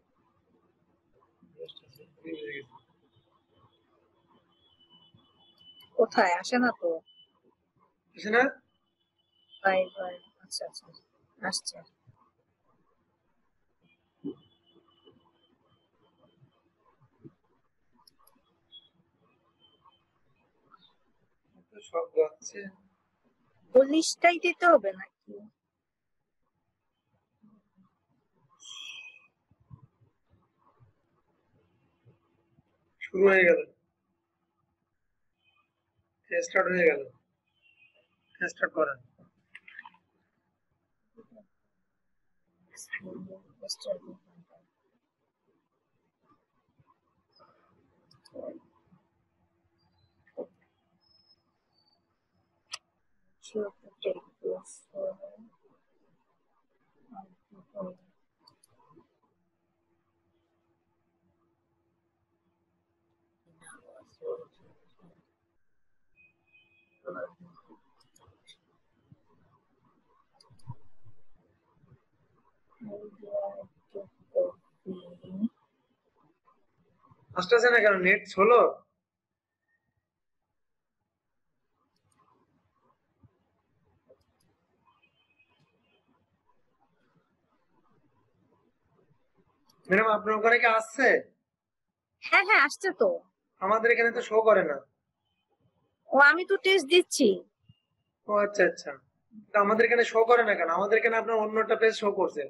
কোথায় আসে না তো? আসে না? আচ্ছা আচ্ছা, আসছে। শব্দ আছে, 40টাই দিতে হবে নাকি? শুরু হয়ে গেল, স্টার্ট হয়ে গেল, স্টার্ট করেন। আসতেছে না কেন, নেট হলো? ম্যাডাম আপনার ওখানে কি আসছে? হ্যাঁ হ্যাঁ আসছে তো, আমাদের এখানে তো শো করে না। ও আমি তো টেস্ট দিচ্ছি। ও আচ্ছা আচ্ছা, তো আমাদের এখানে শো করে না কেন? আমাদের এখানে আপনার অন্যটা পেজ শো করছে।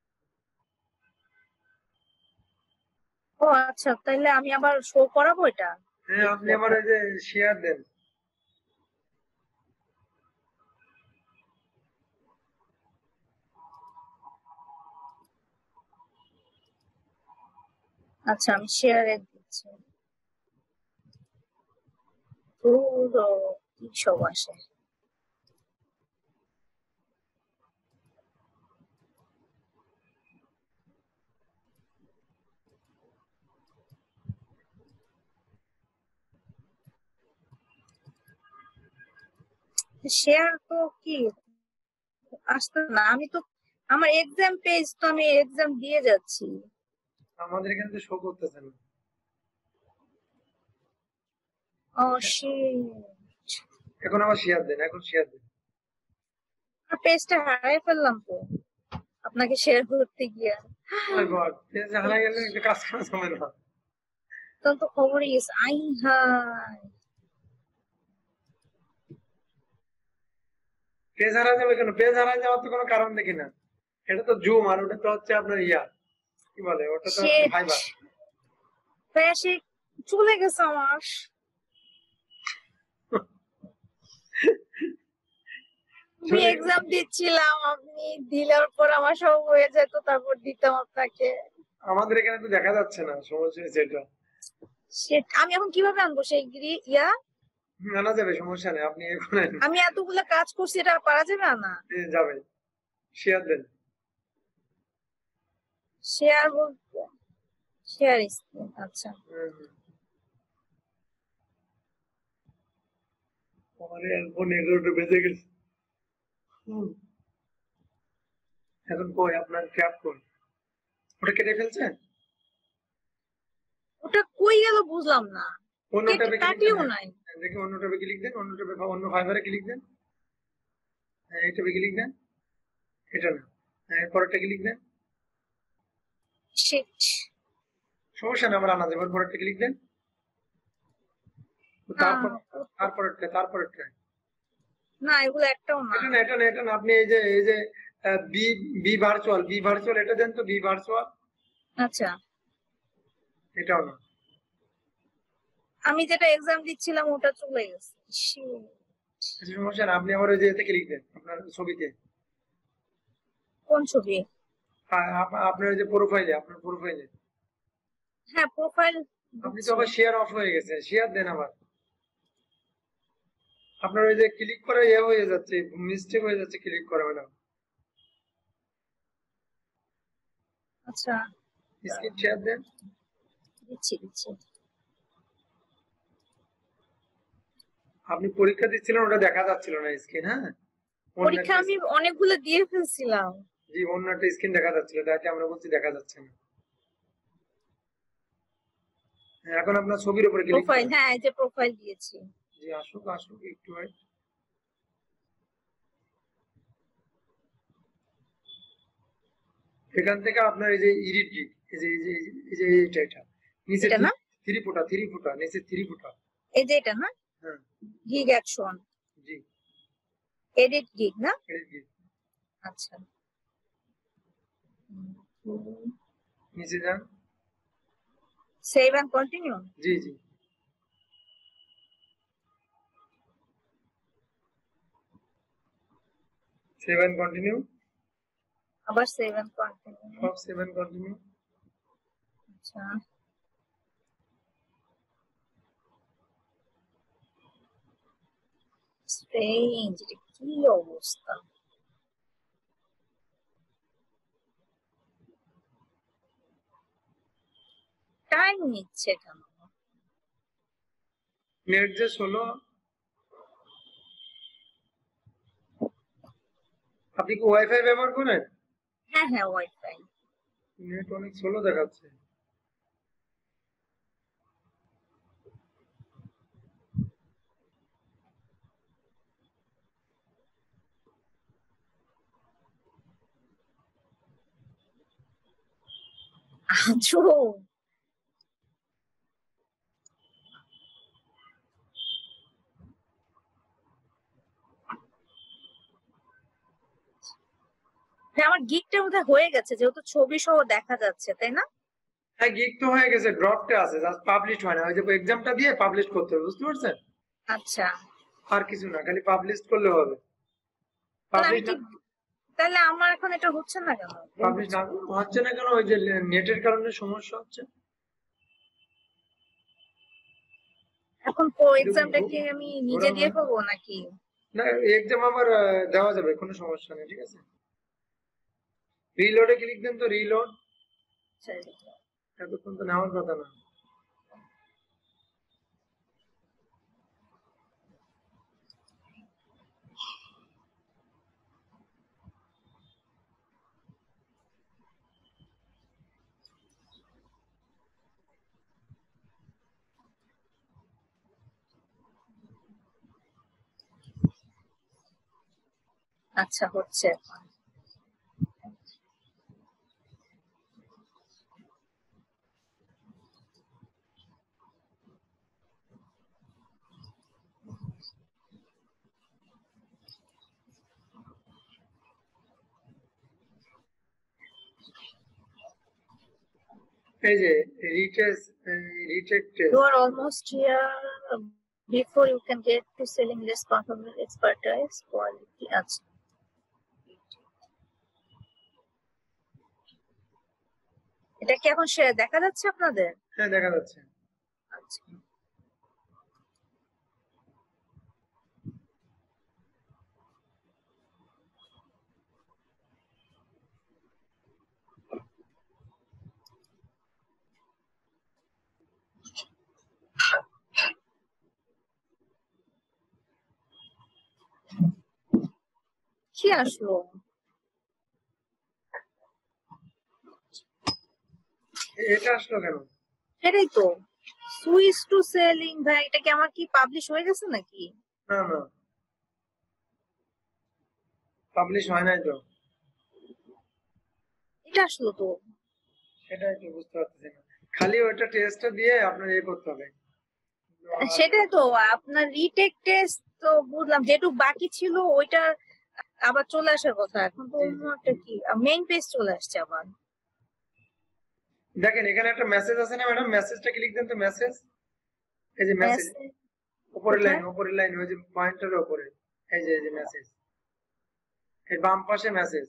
ও আচ্ছা, তাহলে আমি আবার শো করাবো এটা? হ্যাঁ, আপনি আমার এই যে শেয়ার দেন। আচ্ছা আমি শেয়ারে দিচ্ছি। পুরো কি সব আসে। শেয়ার তো কি আসতে না, আমি তো আমার এক্সাম পেজ তো আমি এক্সাম দিয়ে যাচ্ছি। আমাদের এখানে তো শো করতেছে না। ও শিট, এখন আবার শেয়ার দেন, এখন শেয়ার দেন। পেজটা হারিয়ে ফেললাম তো আপনাকে শেয়ার করতে গিয়ে। মাই গড, পেজ হারাই গেলে একটা কাজ করা যাবে না। তখন তো খবরই গেছে। আই হাই, পেজ হারা যাবে কেন? পেজ হারা যাওয়ার তো কোনো কারণ দেখি না। এটা তো জুম, আর ওটা তো হচ্ছে আপনার ইয়া কি বলে, ওটা তো শিট, ফাইবার। পেজে চলে গেছে আমার। আমি এক্সাম দিচ্ছিলাম, আপনি দিলার পর আমার সব হয়ে যেত, তারপর দিতাম আপনাকে। আমাদের এখানে তো দেখা যাচ্ছে না, সমস্যা হচ্ছে এটা। শিট, আমি এখন কিভাবে আনবো সেই ইয়া? আনা যাবে, সমস্যা নেই, আপনি এখন আমি এতগুলো কাজ করছি, এটা পারা যাবে না? যাবে। শেয়ার দেন। শেয়ার বলতে শেয়ার স্ক্রিন, আচ্ছা। আমার ফোন 11টা বেজে গেছে। এখন কই আপনার ট্যাপ কই? ওটা কেটে ফেলছেন? ওটা কই গেল বুঝলাম না। অন্য ট্যাবে কাটিও নাই। দেখি, অন্য ট্যাবে ক্লিক দেন, অন্য ট্যাবে অন্য ফাইবারে ক্লিক দেন। হ্যাঁ, এই ট্যাবে ক্লিক দেন। এটা না, হ্যাঁ পরেরটা ক্লিক দেন। শিট, সমস্যা না, আমরা আনা যাবে। পরেরটা ক্লিক দেন। তারপরেরটা না এগুলো একটাও না। এটা না, আপনি এই যে বি বি ভার্চুয়াল এটা দেন তো, বি ভার্চুয়াল। আচ্ছা, এটাও না। আমি যেটা এক্সাম দিচ্ছিলাম ওটা চলে গেছে। কিছু সমস্যা না, আপনি আবার ওই যে এতে ক্লিক দেন, আপনার ছবিতে। কোন ছবি? আপনার ওই যে প্রোফাইলে, আপনার প্রোফাইলে। হ্যাঁ, প্রোফাইল। আপনি তো আবার শেয়ার অফ হয়ে গেছে, শেয়ার দেন আবার। আপনার ওই যে ক্লিক করে ইয়ে হয়ে যাচ্ছে, মিস্টেক হয়ে যাচ্ছে, ক্লিক করে ম্যাডাম। আচ্ছা, স্ক্রিন শেয়ার দেন। দিচ্ছি দিচ্ছি। আপনি পরীক্ষা দিচ্ছিলেন, ওটা দেখা যাচ্ছিল না স্ক্রিন। হ্যাঁ, পরীক্ষা আমি অনেকগুলো দিয়ে ফেলছিলাম। জি, অন্য একটা স্ক্রিন দেখা যাচ্ছিল, তাকে আমরা বলছি দেখা যাচ্ছে না। হ্যাঁ, এখন আপনার ছবির উপরে ক্লিক প্রোফাইল, করেন। হ্যাঁ এই যে প্রোফাইল দিয়েছি। জি, আসুক আসুক, একটু ওয়েট। এখান থেকে আপনার এই যে এডিট গিগ, এটা নিচে এটা না? থ্রি ফুটা নিচে থ্রি ফুটা। এই যে এটা না? হ্যাঁ, গিগ অ্যাকশন, জি, এডিট গিগ না? Edit gig. আচ্ছা, নিচে যান। Save and continue. জি জি, সেভ এন্ড কন্টিনিউ। আবার সেভ এন্ড কন্টিনিউ। সব সেভ এন্ড কন্টিনিউ। আচ্ছা, স্ট্রেঞ্জ, এটা কি অবস্থা? টাইম নিচ্ছে কেন? নেট যে স্লো। আপনি কি ওয়াইফাই ব্যবহার করেন? হ্যাঁ হ্যাঁ, ওয়াইফাই। নেট অনেক স্লো দেখাচ্ছে। আজো, হ্যাঁ আমার গিগটার মধ্যে হয়ে গেছে, যেহেতু ছবি সহ দেখা যাচ্ছে, তাই না? হ্যাঁ, গিগ তো হয়ে গেছে, ড্রপটা আছে, জাস্ট পাবলিশ হয় না। ওই যে এক্সামটা দিয়ে পাবলিশ করতে হবে, বুঝতে পারছেন? আচ্ছা, আর কিছু না, খালি পাবলিশ করলে হবে। তাহলে আমি পাবলিশ কি, তাহলে আমার এখন এটা হচ্ছে না কেন? পাবলিশ না হচ্ছে না কেন? ওই যে নেটের কারণে সমস্যা হচ্ছে। এখন এক্সামটা কি আমি নিজে দিয়ে পাবো নাকি? না, এক্সাম আবার দেওয়া যাবে, কোনো সমস্যা নেই, ঠিক আছে। রিলোডে ক্লিক দেন তো, রিলোড। এতক্ষণ তো নেওয়ার কথা না। আচ্ছা হচ্ছে এখন। এই যে retake test You are almost here. Before you can get to selling less confirmed expertise quality. আচ্ছা এটা কি এখন দেখা যাচ্ছে আপনাদের? হ্যাঁ দেখা যাচ্ছে। আচ্ছা কি আসলো? এটা আসলো কেন? সেটাই তো, সুইচ টু সেলিং। ভাই এটা কি আমার কি পাবলিশ হয়ে গেছে নাকি? না না পাবলিশ হয় নাই তো, এটা আসলো তো। সেটাই তো বুঝতে পারতেছি না। খালি ওইটা টেস্টটা দিয়ে আপনার করতে হবে। সেটাই তো, আপনার রিটেক টেস্ট তো বুঝলাম, যেটুকু বাকি ছিল ওইটা আবার চলে আসার কথা। এখন তো অন্য একটা কি মেইন পেজ চলে আসছে আবার। দেখেন এখানে একটা মেসেজ আছে না ম্যাডাম, মেসেজটা ক্লিক দেন তো। মেসেজ, এই যে মেসেজ উপরের লাইন ওই যে পয়েন্টারের উপরে, এই যে মেসেজ, এই বাম পাশে মেসেজ।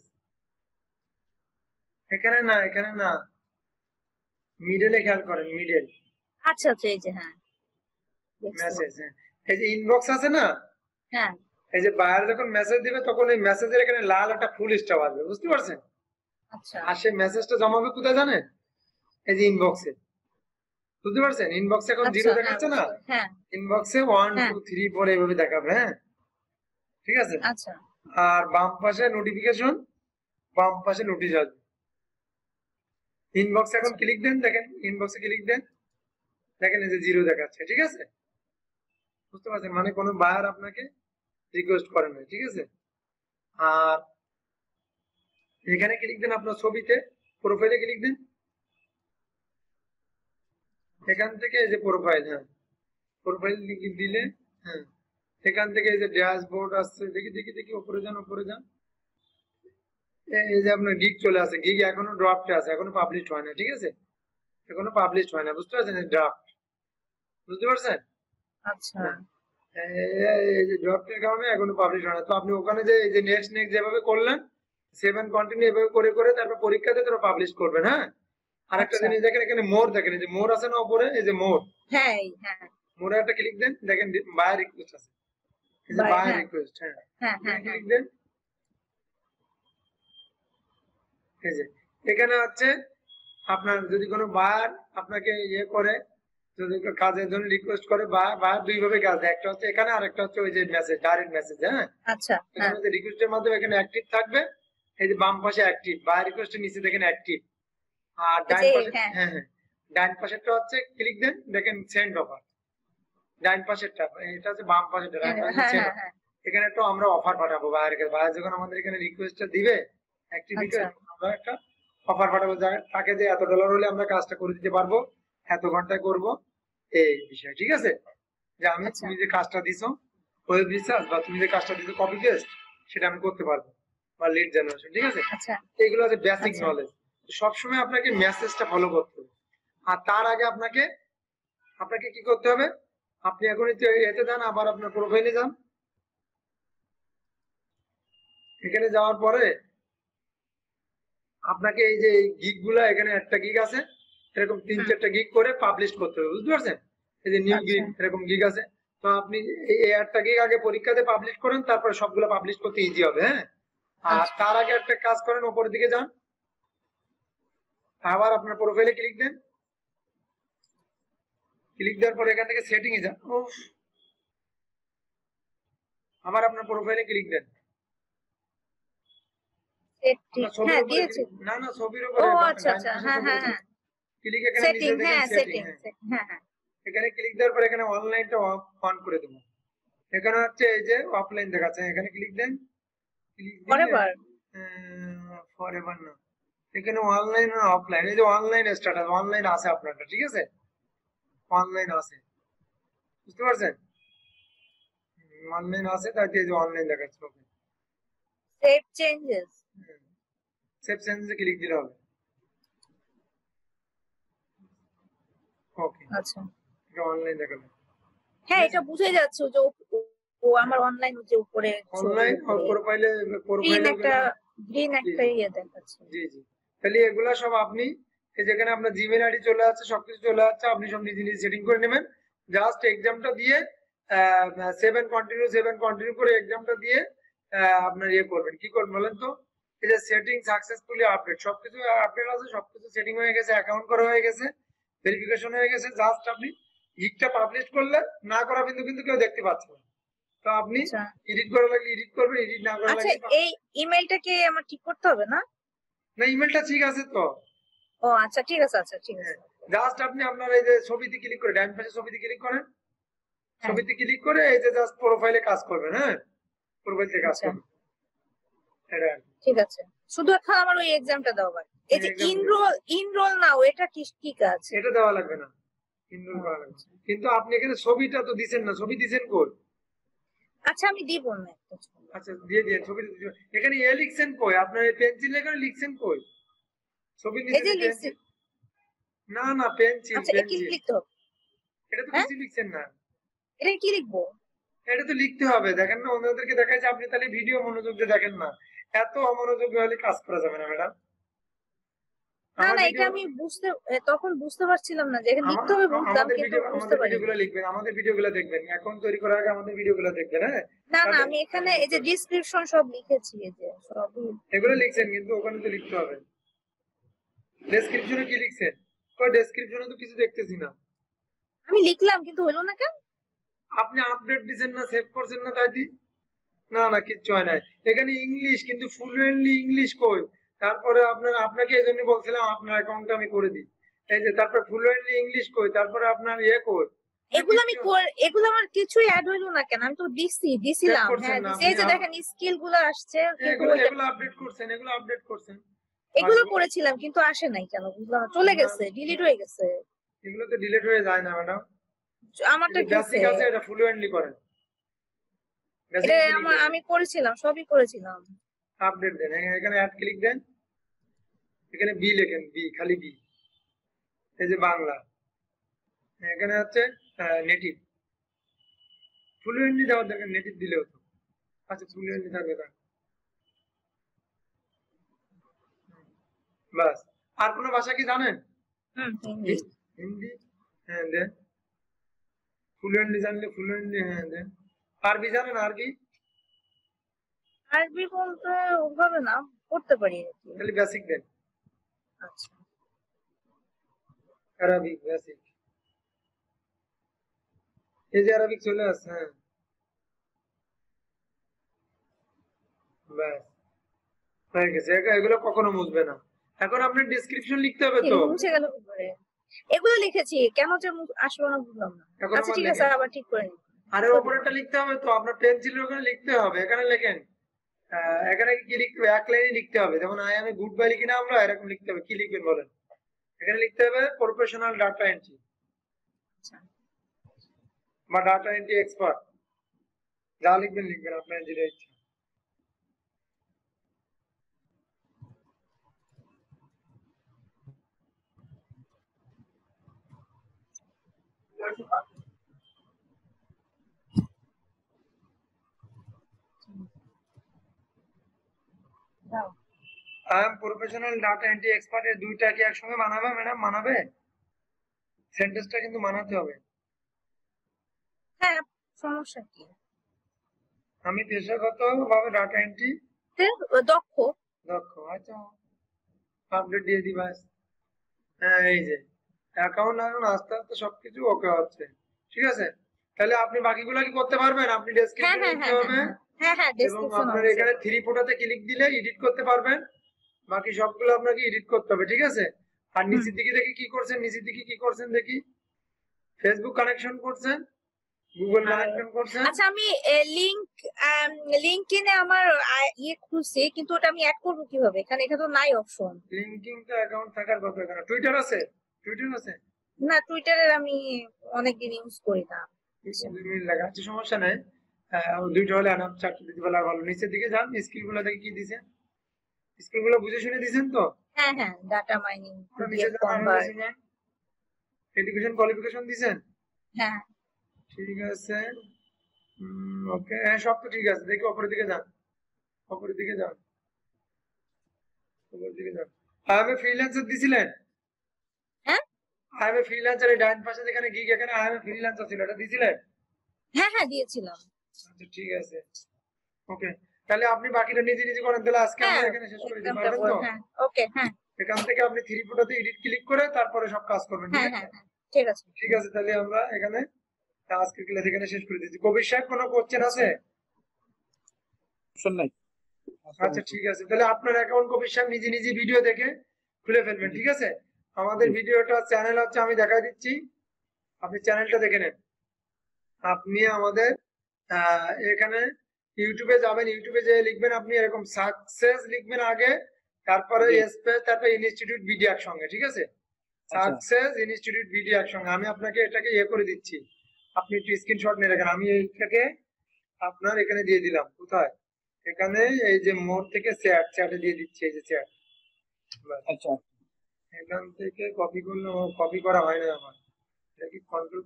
এখানে না মিডলে খেয়াল করেন, মিডল। আচ্ছা আচ্ছা এই যে হ্যাঁ মেসেজ, এই যে ইনবক্স আছে না, হ্যাঁ এই যে বায়ার যখন মেসেজ দিবে তখন এই মেসেজের এখানে লাল একটা ফুল স্টপ আসবে, বুঝতে পারছেন? আচ্ছা আর সেই মেসেজটা জমাবে কোথায় জানেন? এই যে ইনবক্সে, বুঝতে পারছেন? ইনবক্সে এখন আচ্ছা, 0 দেখাচ্ছে না, হ্যাঁ ইনবক্সে 1 হ্যাঁ 2 3 4 এইভাবে দেখাবে। হ্যাঁ ঠিক আছে। আচ্ছা আর বাম পাশে নোটিফিকেশন, বাম পাশে নোটিশ আসবে। ইনবক্সে এখন ক্লিক দেন, দেখেন ইনবক্সে ক্লিক দেন, দেখেন এই যে 0 দেখাচ্ছে। ঠিক আছে, বুঝতে পারছেন? মানে কোনো বায়ার আপনাকে রিকোয়েস্ট করে না। ঠিক আছে। আর এখানে ক্লিক দেন আপনার ছবিতে, প্রোফাইলে ক্লিক দেন। এখান থেকে এই যে প্রোফাইল, হ্যাঁ প্রোফাইল দিলে, হ্যাঁ এখান থেকে এই যে ড্যাশবোর্ড আসছে, দেখি উপরে যান। এই যে আপনার গিগ চলে আসে, গিগ এখনো ড্রাফটে আছে, এখনো পাবলিশ হয় না। ঠিক আছে, এখনো পাবলিশ হয় না, বুঝতে পারছেন? ড্রাফট, বুঝতে পারছেন? আচ্ছা এই যে ড্রাফটের কারণে এখনো পাবলিশ হয় না। তো আপনি ওখানে যে এই যে নেক্সট যেভাবে করলেন, 7 কন্টিনিউ এভাবে করে তারপর পরীক্ষাতে তারা পাবলিশ করবেন। হ্যাঁ আরেকটা আচ্ছা। জিনিস দেখেন, এখানে মোর দেখেন, এই যে মোর আছে না উপরে, এই যে মোর, হ্যাঁ হ্যাঁ মোরে একটা ক্লিক দেন, দেখেন বায়ার রিকোয়েস্ট আছে, এই যে বায়ার রিকোয়েস্ট। হ্যাঁ হ্যাঁ হ্যাঁ ক্লিক দেন। এই যে এখানে হচ্ছে আপনার যদি কোনো বায়ার আপনাকে করে, যদি কাজের জন্য রিকোয়েস্ট করে, বায়ার দুই ভাবে কাজ দেয়, একটা হচ্ছে এখানে আর একটা হচ্ছে ওই যে মেসেজ, ডাইরেক্ট মেসেজ। হ্যাঁ আচ্ছা এখানে যে রিকোয়েস্টের মাধ্যমে এখানে অ্যাক্টিভ থাকবে, এই যে বাম পাশে অ্যাক্টিভ, বায়ার রিকোয়েস্টের নিচে দেখেন অ্যাক্টিভ। আর ডান পাশে, হ্যাঁ ডান পাশেরটা হচ্ছে ক্লিক দেন, দেখেন সেন্ড অফার। ডান পাশেরটা, এটা হচ্ছে বাম পাশেরটা, ডান পাশে সেন্ড। এখানে তো আমরা অফার পাঠাবো বায়ারকে, বায়ার যখন আমাদের এখানে রিকোয়েস্টটা দিবে, অ্যাক্টিভ রিকোয়েস্ট, আমরা একটা অফার পাঠাবো তাকে, যে $এত হলে আমরা কাজটা করে দিতে পারবো, এত ঘন্টায় করব, এই বিষয়। ঠিক আছে, যে আমি তুমি যে কাজটা দিছো ওয়েব রিসার্চ, বা তুমি যে কাজটা দিছো কপি পেস্ট, সেটা আমি করতে পারবো, বা লিড জেনারেশন। ঠিক আছে, এগুলো হচ্ছে বেসিক নলেজ। সবসময় আপনাকে মেসেজটা ফলো করতে হবে। আর তার আগে আপনাকে কি করতে হবে? আপনি এখন এতে যান, আবার আপনার প্রোফাইলে যান। এখানে যাওয়ার পরে আপনাকে এই যে গিগ গুলা, এখানে একটা গিগ আছে, এরকম 3-4টা গিগ করে পাবলিশ করতে হবে, বুঝতে পারছেন? এই যে নিউ গিগ, এরকম গিগ আছে। তো আপনি এই একটা গিগ আগে পরীক্ষাতে পাবলিশ করেন, তারপরে সবগুলো পাবলিশ করতে ইজি হবে। হ্যাঁ আর তার আগে একটা কাজ করেন, উপরের দিকে যান, আবার আপনার প্রোফাইলে ক্লিক দেন। ক্লিক দেওয়ার পরে এখান থেকে সেটিং এ যান, আবার আপনার প্রোফাইলে ক্লিক দেন। না ছবির উপরে ক্লিক, এখানে নিচে দেখেন সেটিং। এখানে ক্লিক দেওয়ার পরে এখানে অনলাইনটা অন করে দেবো। এখানে হচ্ছে এই যে অফলাইন দেখাচ্ছে, এখানে ক্লিক দেন। ক্লিক দিলে ফরএভার ফরএভার না, এখানে অনলাইন আর অফলাইন, এই যে অনলাইন স্ট্যাটাস, অনলাইন আছে আপনারটা, ঠিক আছে, অনলাইন আছে, বুঝতে পারছেন, অনলাইন আছে, তাই এই যে অনলাইন দেখাচ্ছে। Okay, save changes. সেভ চেঞ্জে ক্লিক দিলে হবে। ওকে, আচ্ছা এটা অনলাইন দেখাবে। হ্যাঁ এটা বুঝে যাচ্ছে যে ও আমার অনলাইন যে উপরে অনলাইন প্রোফাইলে গ্রিন একটা ইয়ে দেখাচ্ছে। জি জি, তাহলে এগুলা সব আপনি যেখানে আপনার জিমেল আইডি চলে আসছে, সবকিছু চলে আসছে, আপনি সব নিজে নিজে সেটিং করে নেবেন। জাস্ট এক্সামটা দিয়ে 7 কন্টিনিউ করে এক্সামটা দিয়ে আপনার ইয়ে করবেন, কি করবেন বলেন তো, এই যে সেটিং সাকসেসফুলি আপডেট, সবকিছু আপডেট আছে, সবকিছু সেটিং হয়ে গেছে, অ্যাকাউন্ট করা হয়ে গেছে, ভেরিফিকেশন হয়ে গেছে। জাস্ট আপনি লিকটা পাবলিশ করলে, না করা কিন্তু কেউ দেখতে পাচ্ছে না, তো আপনি এডিট করা লাগলে এডিট করবেন, এডিট না করা লাগলে। আচ্ছা এই ইমেলটাকে আমার ঠিক করতে হবে না? না, ইমেলটা ঠিক আছে তো। ও আচ্ছা ঠিক আছে, আচ্ছা ঠিক আছে। জাস্ট আপনি আপনার এই যে ছবিতে ক্লিক করে, ডান পাশে ছবিতে ক্লিক করেন, ছবিতে ক্লিক করে এই যে জাস্ট প্রোফাইলে কাজ করবেন। হ্যাঁ, প্রোফাইলে কাজ করবেন, এটা ঠিক আছে। শুধু এখন আমার ওই এক্সামটা দাও বাকি। এই যে ইনরোল নাও, এটা কি কাজ? এটা দেওয়া লাগবে না, ইনরোল করা লাগবে। কিন্তু আপনি এখানে ছবিটা তো দিবেন না, ছবি দিবেন কই? আচ্ছা আমি দিব না একটা ছবি। আচ্ছা দিয়ে দিন ছবি। এখানে এ লিখছেন কই? আপনার এই পেন্সিল এখানে লিখছেন কই? ছবি এই যে নিচে লিখছি। না না, পেন্সিল, আচ্ছা কি লিখতে হবে? এটা তো কিছু লিখছেন না। এটা কি লিখবো? এটা তো লিখতে হবে, দেখেন না, অন্যদেরকে দেখাইছে, আপনি তাহলে ভিডিও মনোযোগ দিয়ে দেখেন না, এত অমনোযোগী হলে কাজ করা যাবে না ম্যাডাম। না না, এটা আমি তখন বুঝতে পারছিলাম না যে এখানে লিখতে হবে, বুঝলাম কিন্তু বুঝতে পারিনি। ভিডিওগুলো লিখবেন, আমাদের ভিডিওগুলো দেখবেন, অ্যাকাউন্ট তৈরি করার আগে আমাদের ভিডিওগুলো দেখবেন। হ্যাঁ না না, আমি এখানে এই যে ডেসক্রিপশন সব লিখেছি, এই যে সবই এগুলো লিখছেন, কিন্তু ওখানে তো লিখতে হবে। ডেসক্রিপশনে কি লিখছেন? কই ডেসক্রিপশনে তো কিছু দেখতেছি না। আমি লিখলাম কিন্তু হলো না কেন? আপনি আপডেট দিবেন না, সেভ করছেন না, তাই দি না না, কিচ্ছু হয় না। এখানে ইংলিশ, কিন্তু ফ্লুয়েন্টলি ইংলিশ কই? তারপরে আপনাকে এই জন্য বলছিলাম আপনার অ্যাকাউন্টটা আমি করে দিই, এই যে তারপর ফ্লুয়েন্টলি ইংলিশ কই, তারপরে আপনার ইয়ে কই, এগুলো আমার কিছুই অ্যাড হইলো না কেন? আমি তো দিছিলাম। হ্যাঁ এই যে দেখেন স্কিল গুলো আসছে, এগুলো আপডেট করছেন, এগুলো করেছিলাম কিন্তু আসে নাই কেন বুঝলাম না, চলে গেছে, ডিলিট হয়ে গেছে। এগুলো তো ডিলিট হয়ে যায় না ম্যাডাম, আমারটা কি বেসিক আছে, এটা ফ্লুয়েন্টলি করেন। এটা আমি করেছিলাম, সবই করেছিলাম। আপডেট দেন, এখানে অ্যাড ক্লিক দেন, এখানে বি লেখেন, বি, খালি বি, এই যে বাংলা, এখানে হচ্ছে নেটিভ। ফ্লুয়েন্টলি দেওয়ার দরকার, নেটিভ দিলেও তো। আচ্ছা ফ্লুয়েন্টলি থাকবে না, বাস। আর কোনো ভাষা কি জানেন? হিন্দি, হ্যাঁ দেন। ফ্লুয়েন্টলি জানলে ফ্লুয়েন্টলি, হ্যাঁ দেন। আরবি জানেন? আরবি বলতে ওভাবে না, পড়তে পারি তাহলে বেসিক দেন। আচ্ছা আরবিক বেসিক, এই যে আরবিক চলে আসছে। হ্যাঁ ব্যাস হয়ে গেছে। এগুলো কখনো মুছবে না। এখন আপনার ডেসক্রিপশন লিখতে হবে তো। মুছে গেল উপরে, এগুলো লিখেছি, কেন যে আসলো না বুঝলাম না। আচ্ছা ঠিক আছে, আবার ঠিক করে নিই। আরে উপরেরটা লিখতে হবে তো, আপনার পেন্সিলের ওখানে লিখতে হবে। এখানে লেখেন, এখানে কি লিখতে হবে? এক লাইনে লিখতে হবে, যেমন I am a good boy লিখি না আমরা, এরকম লিখতে হবে। কি লিখবেন বলেন? এখানে লিখতে হবে প্রফেশনাল ডাটা এন্ট্রি বা ডাটা এন্ট্রি এক্সপার্ট, যা লিখবেন আপনার যেটা ইচ্ছা। I am professional data entry expert, এর দুইটা কি একসঙ্গে মানাবে ম্যাডাম? মানাবে? সেন্টেন্সটা কিন্তু মানাতে হবে। হ্যাঁ, সমস্যা কি? আমি পেশাগতভাবে ডাটা এন্ট্রি দক্ষ। আচ্ছা আপডেট দিয়ে দিবা। হ্যাঁ এই যে অ্যাকাউন্ট এখন আস্তে আস্তে সবকিছু ওকে হচ্ছে, ঠিক আছে। তাহলে আপনি বাকিগুলো কি করতে পারবেন? আপনি ডেসক্রিপশনে লিখতে হবে, এবং আপনার এখানে থ্রি ফোটাতে ক্লিক দিলে এডিট করতে পারবেন। বাকি সবগুলো আপনাকে এডিট করতে হবে, ঠিক আছে। আর নিচের দিকে দেখি কি করছেন, দেখি ফেসবুক কানেকশন করছেন, গুগল কানেক্ট করছেন? আচ্ছা আমি লিঙ্কডইনে আমার ইয়ে খুলছি, কিন্তু ওটা আমি অ্যাড করবো কিভাবে? এখানে তো নাই অপশন। লিংকিং তো অ্যাকাউন্ট থাকার কথা। এখানে টুইটার আছে? টুইটার আছে? না, টুইটারের আমি অনেকদিন ইউজ করি না। 2 মিনিট লাগে, আচ্ছা সমস্যা নাই। দুইটা হলে আনাপ চারটে দিতে পারলে আর ভালো। নিচের দিকে যান, স্কিলগুলো দেখে কি দিছে, স্কিলগুলো বুঝে শুনে দিছেন তো? হ্যাঁ হ্যাঁ, ডাটা মাইনিং, নিচে পিডিএফ যান, কনভার্ট। এডুকেশন কোয়ালিফিকেশন দিছেন? হ্যাঁ ঠিক আছে, ওকে, হ্যাঁ সব তো ঠিক আছে। দেখি উপরের দিকে যান, উপরের দিকে যান, উপরের দিকে যান। আই এম এ ফ্রিল্যান্সার দিছিলেন? হ্যাঁ আই এম এ ফ্রিল্যান্সার, এই ডান পাশে যেখানে গিগ, এখানে আই এম এ ফ্রিল্যান্সার ছিল, এটা দিছিলেন? হ্যাঁ হ্যাঁ দিয়েছিলাম। আচ্ছা ঠিক আছে, ওকে। তাহলে আপনি বাকিটা নিজে নিজে করেন, তাহলে আজকে হ্যাঁ আমরা এখানে শেষ করে দিতে এক্সামটা পারবেন তো? হ্যাঁ ওকে হ্যাঁ এখান থেকে আপনি থ্রি ফটোতে এডিট ক্লিক করে তারপরে সব কাজ করবেন, ঠিক হ্যাঁ আছে? হ্যাঁ হ্যাঁ ঠিক আছে। ঠিক আছে, তাহলে আমরা এখানে আজকের ক্লাস এখানে শেষ করে দিচ্ছি। কবির সাহেব কোনো কোশ্চেন আছে? অপশন নাই। আচ্ছা ঠিক আছে, তাহলে আপনার অ্যাকাউন্ট কবির সাহেব নিজে নিজে ভিডিও দেখে খুলে ফেলবেন, ঠিক আছে? আমাদের ভিডিওটা চ্যানেল হচ্ছে, আমি দেখাই দিচ্ছি, আপনি চ্যানেলটা দেখে নেন। আপনি আমাদের এখানে ইউটিউবে যাবেন, ইউটিউবে যে লিখবেন আপনি এরকম সাকসেস লিখবেন আগে, তারপরে স্পেস, তারপরে ইনস্টিটিউট বিডি একসঙ্গে, ঠিক আছে? সাকসেস ইনস্টিটিউট বিডি একসঙ্গে। আমি আপনাকে এটাকে ইয়ে করে দিচ্ছি, আপনি একটু স্ক্রিনশট নিয়ে রাখেন। আমি এইটাকে আপনার এখানে দিয়ে দিলাম, কোথায়? এখানে এই যে মোর থেকে চ্যাটে দিয়ে দিচ্ছি, এই যে চ্যাট। আচ্ছা এখান থেকে কপি করলাম, কপি করা হয় না আমার, এটা কি কন্ট্রোল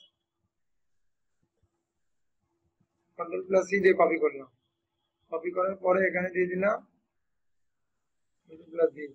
প্লাস সি দিয়ে কপি করলাম। কপি করার পরে এখানে দিয়ে দিলাম কন্ট্রোল প্লাস ভি,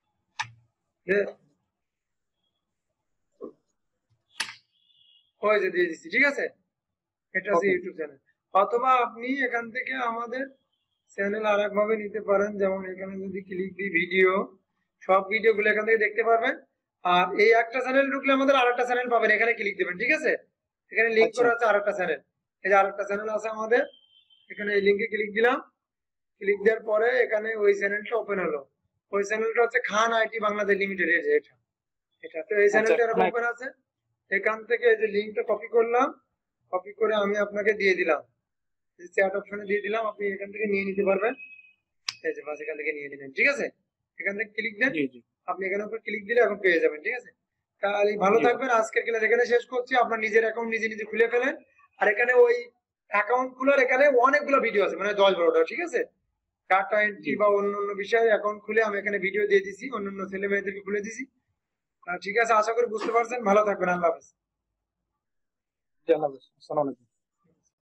ওই যে দিয়ে দিচ্ছি, ঠিক আছে? এটা হচ্ছে ইউটিউব চ্যানেল। অথবা আপনি এখান থেকে আমাদের চ্যানেল আর একভাবে নিতে পারেন, যেমন এখানে যদি ক্লিক দিই ভিডিও, সব ভিডিও গুলো এখান থেকে দেখতে পারবেন। আর এই একটা চ্যানেল ঢুকলে আমাদের আরেকটা চ্যানেল পাবেন, এখানে ক্লিক দেবেন, ঠিক আছে? এখানে লিঙ্ক করা আছে আরেকটা চ্যানেল, এই যে আরেকটা চ্যানেল আছে আমাদের, এখানে এই লিঙ্কে ক্লিক দিলাম। ক্লিক দেওয়ার পরে এখানে ওই চ্যানেলটা ওপেন হলো। ওই চ্যানেলটা হচ্ছে খান আইটি বাংলাদেশ লিমিটেড, এই যে এটা, এটা তো এই চ্যানেলটা এরকম ওপেন আছে। এখান থেকে এই যে লিঙ্কটা কপি করলাম, কপি করে আমি আপনাকে দিয়ে দিলাম, চ্যাট অপশনে দিয়ে দিলাম, আপনি এখান থেকে নিয়ে নিতে পারবেন। এই যে বাস এখান থেকে নিয়ে নিলেন, ঠিক আছে? এখান থেকে ক্লিক দেন, আপনি এখানে উপর ক্লিক দিলে এখন পেয়ে যাবেন, ঠিক আছে? তাহলে ভালো থাকবেন। আজকের ক্লাস এখানে শেষ করছি। আপনার নিজের অ্যাকাউন্ট নিজে নিজে খুলে ফেলেন। আর এখানে ওই অ্যাকাউন্ট খোলার এখানে অনেকগুলো ভিডিও আছে, মানে 10-12টা, ঠিক আছে? ডাটা এন্ট্রি বা অন্য বিষয়ে অ্যাকাউন্ট খুলে আমি এখানে ভিডিও দিয়ে দিছি, অন্য ছেলে মেয়েদেরকে খুলে দিছি। ঠিক আছে, আশা করি বুঝতে পারছেন। ভালো থাকবেন, আল্লাহ হাফেজ। আল্লাহ হাফেজ, আসসালামু আলাইকুম।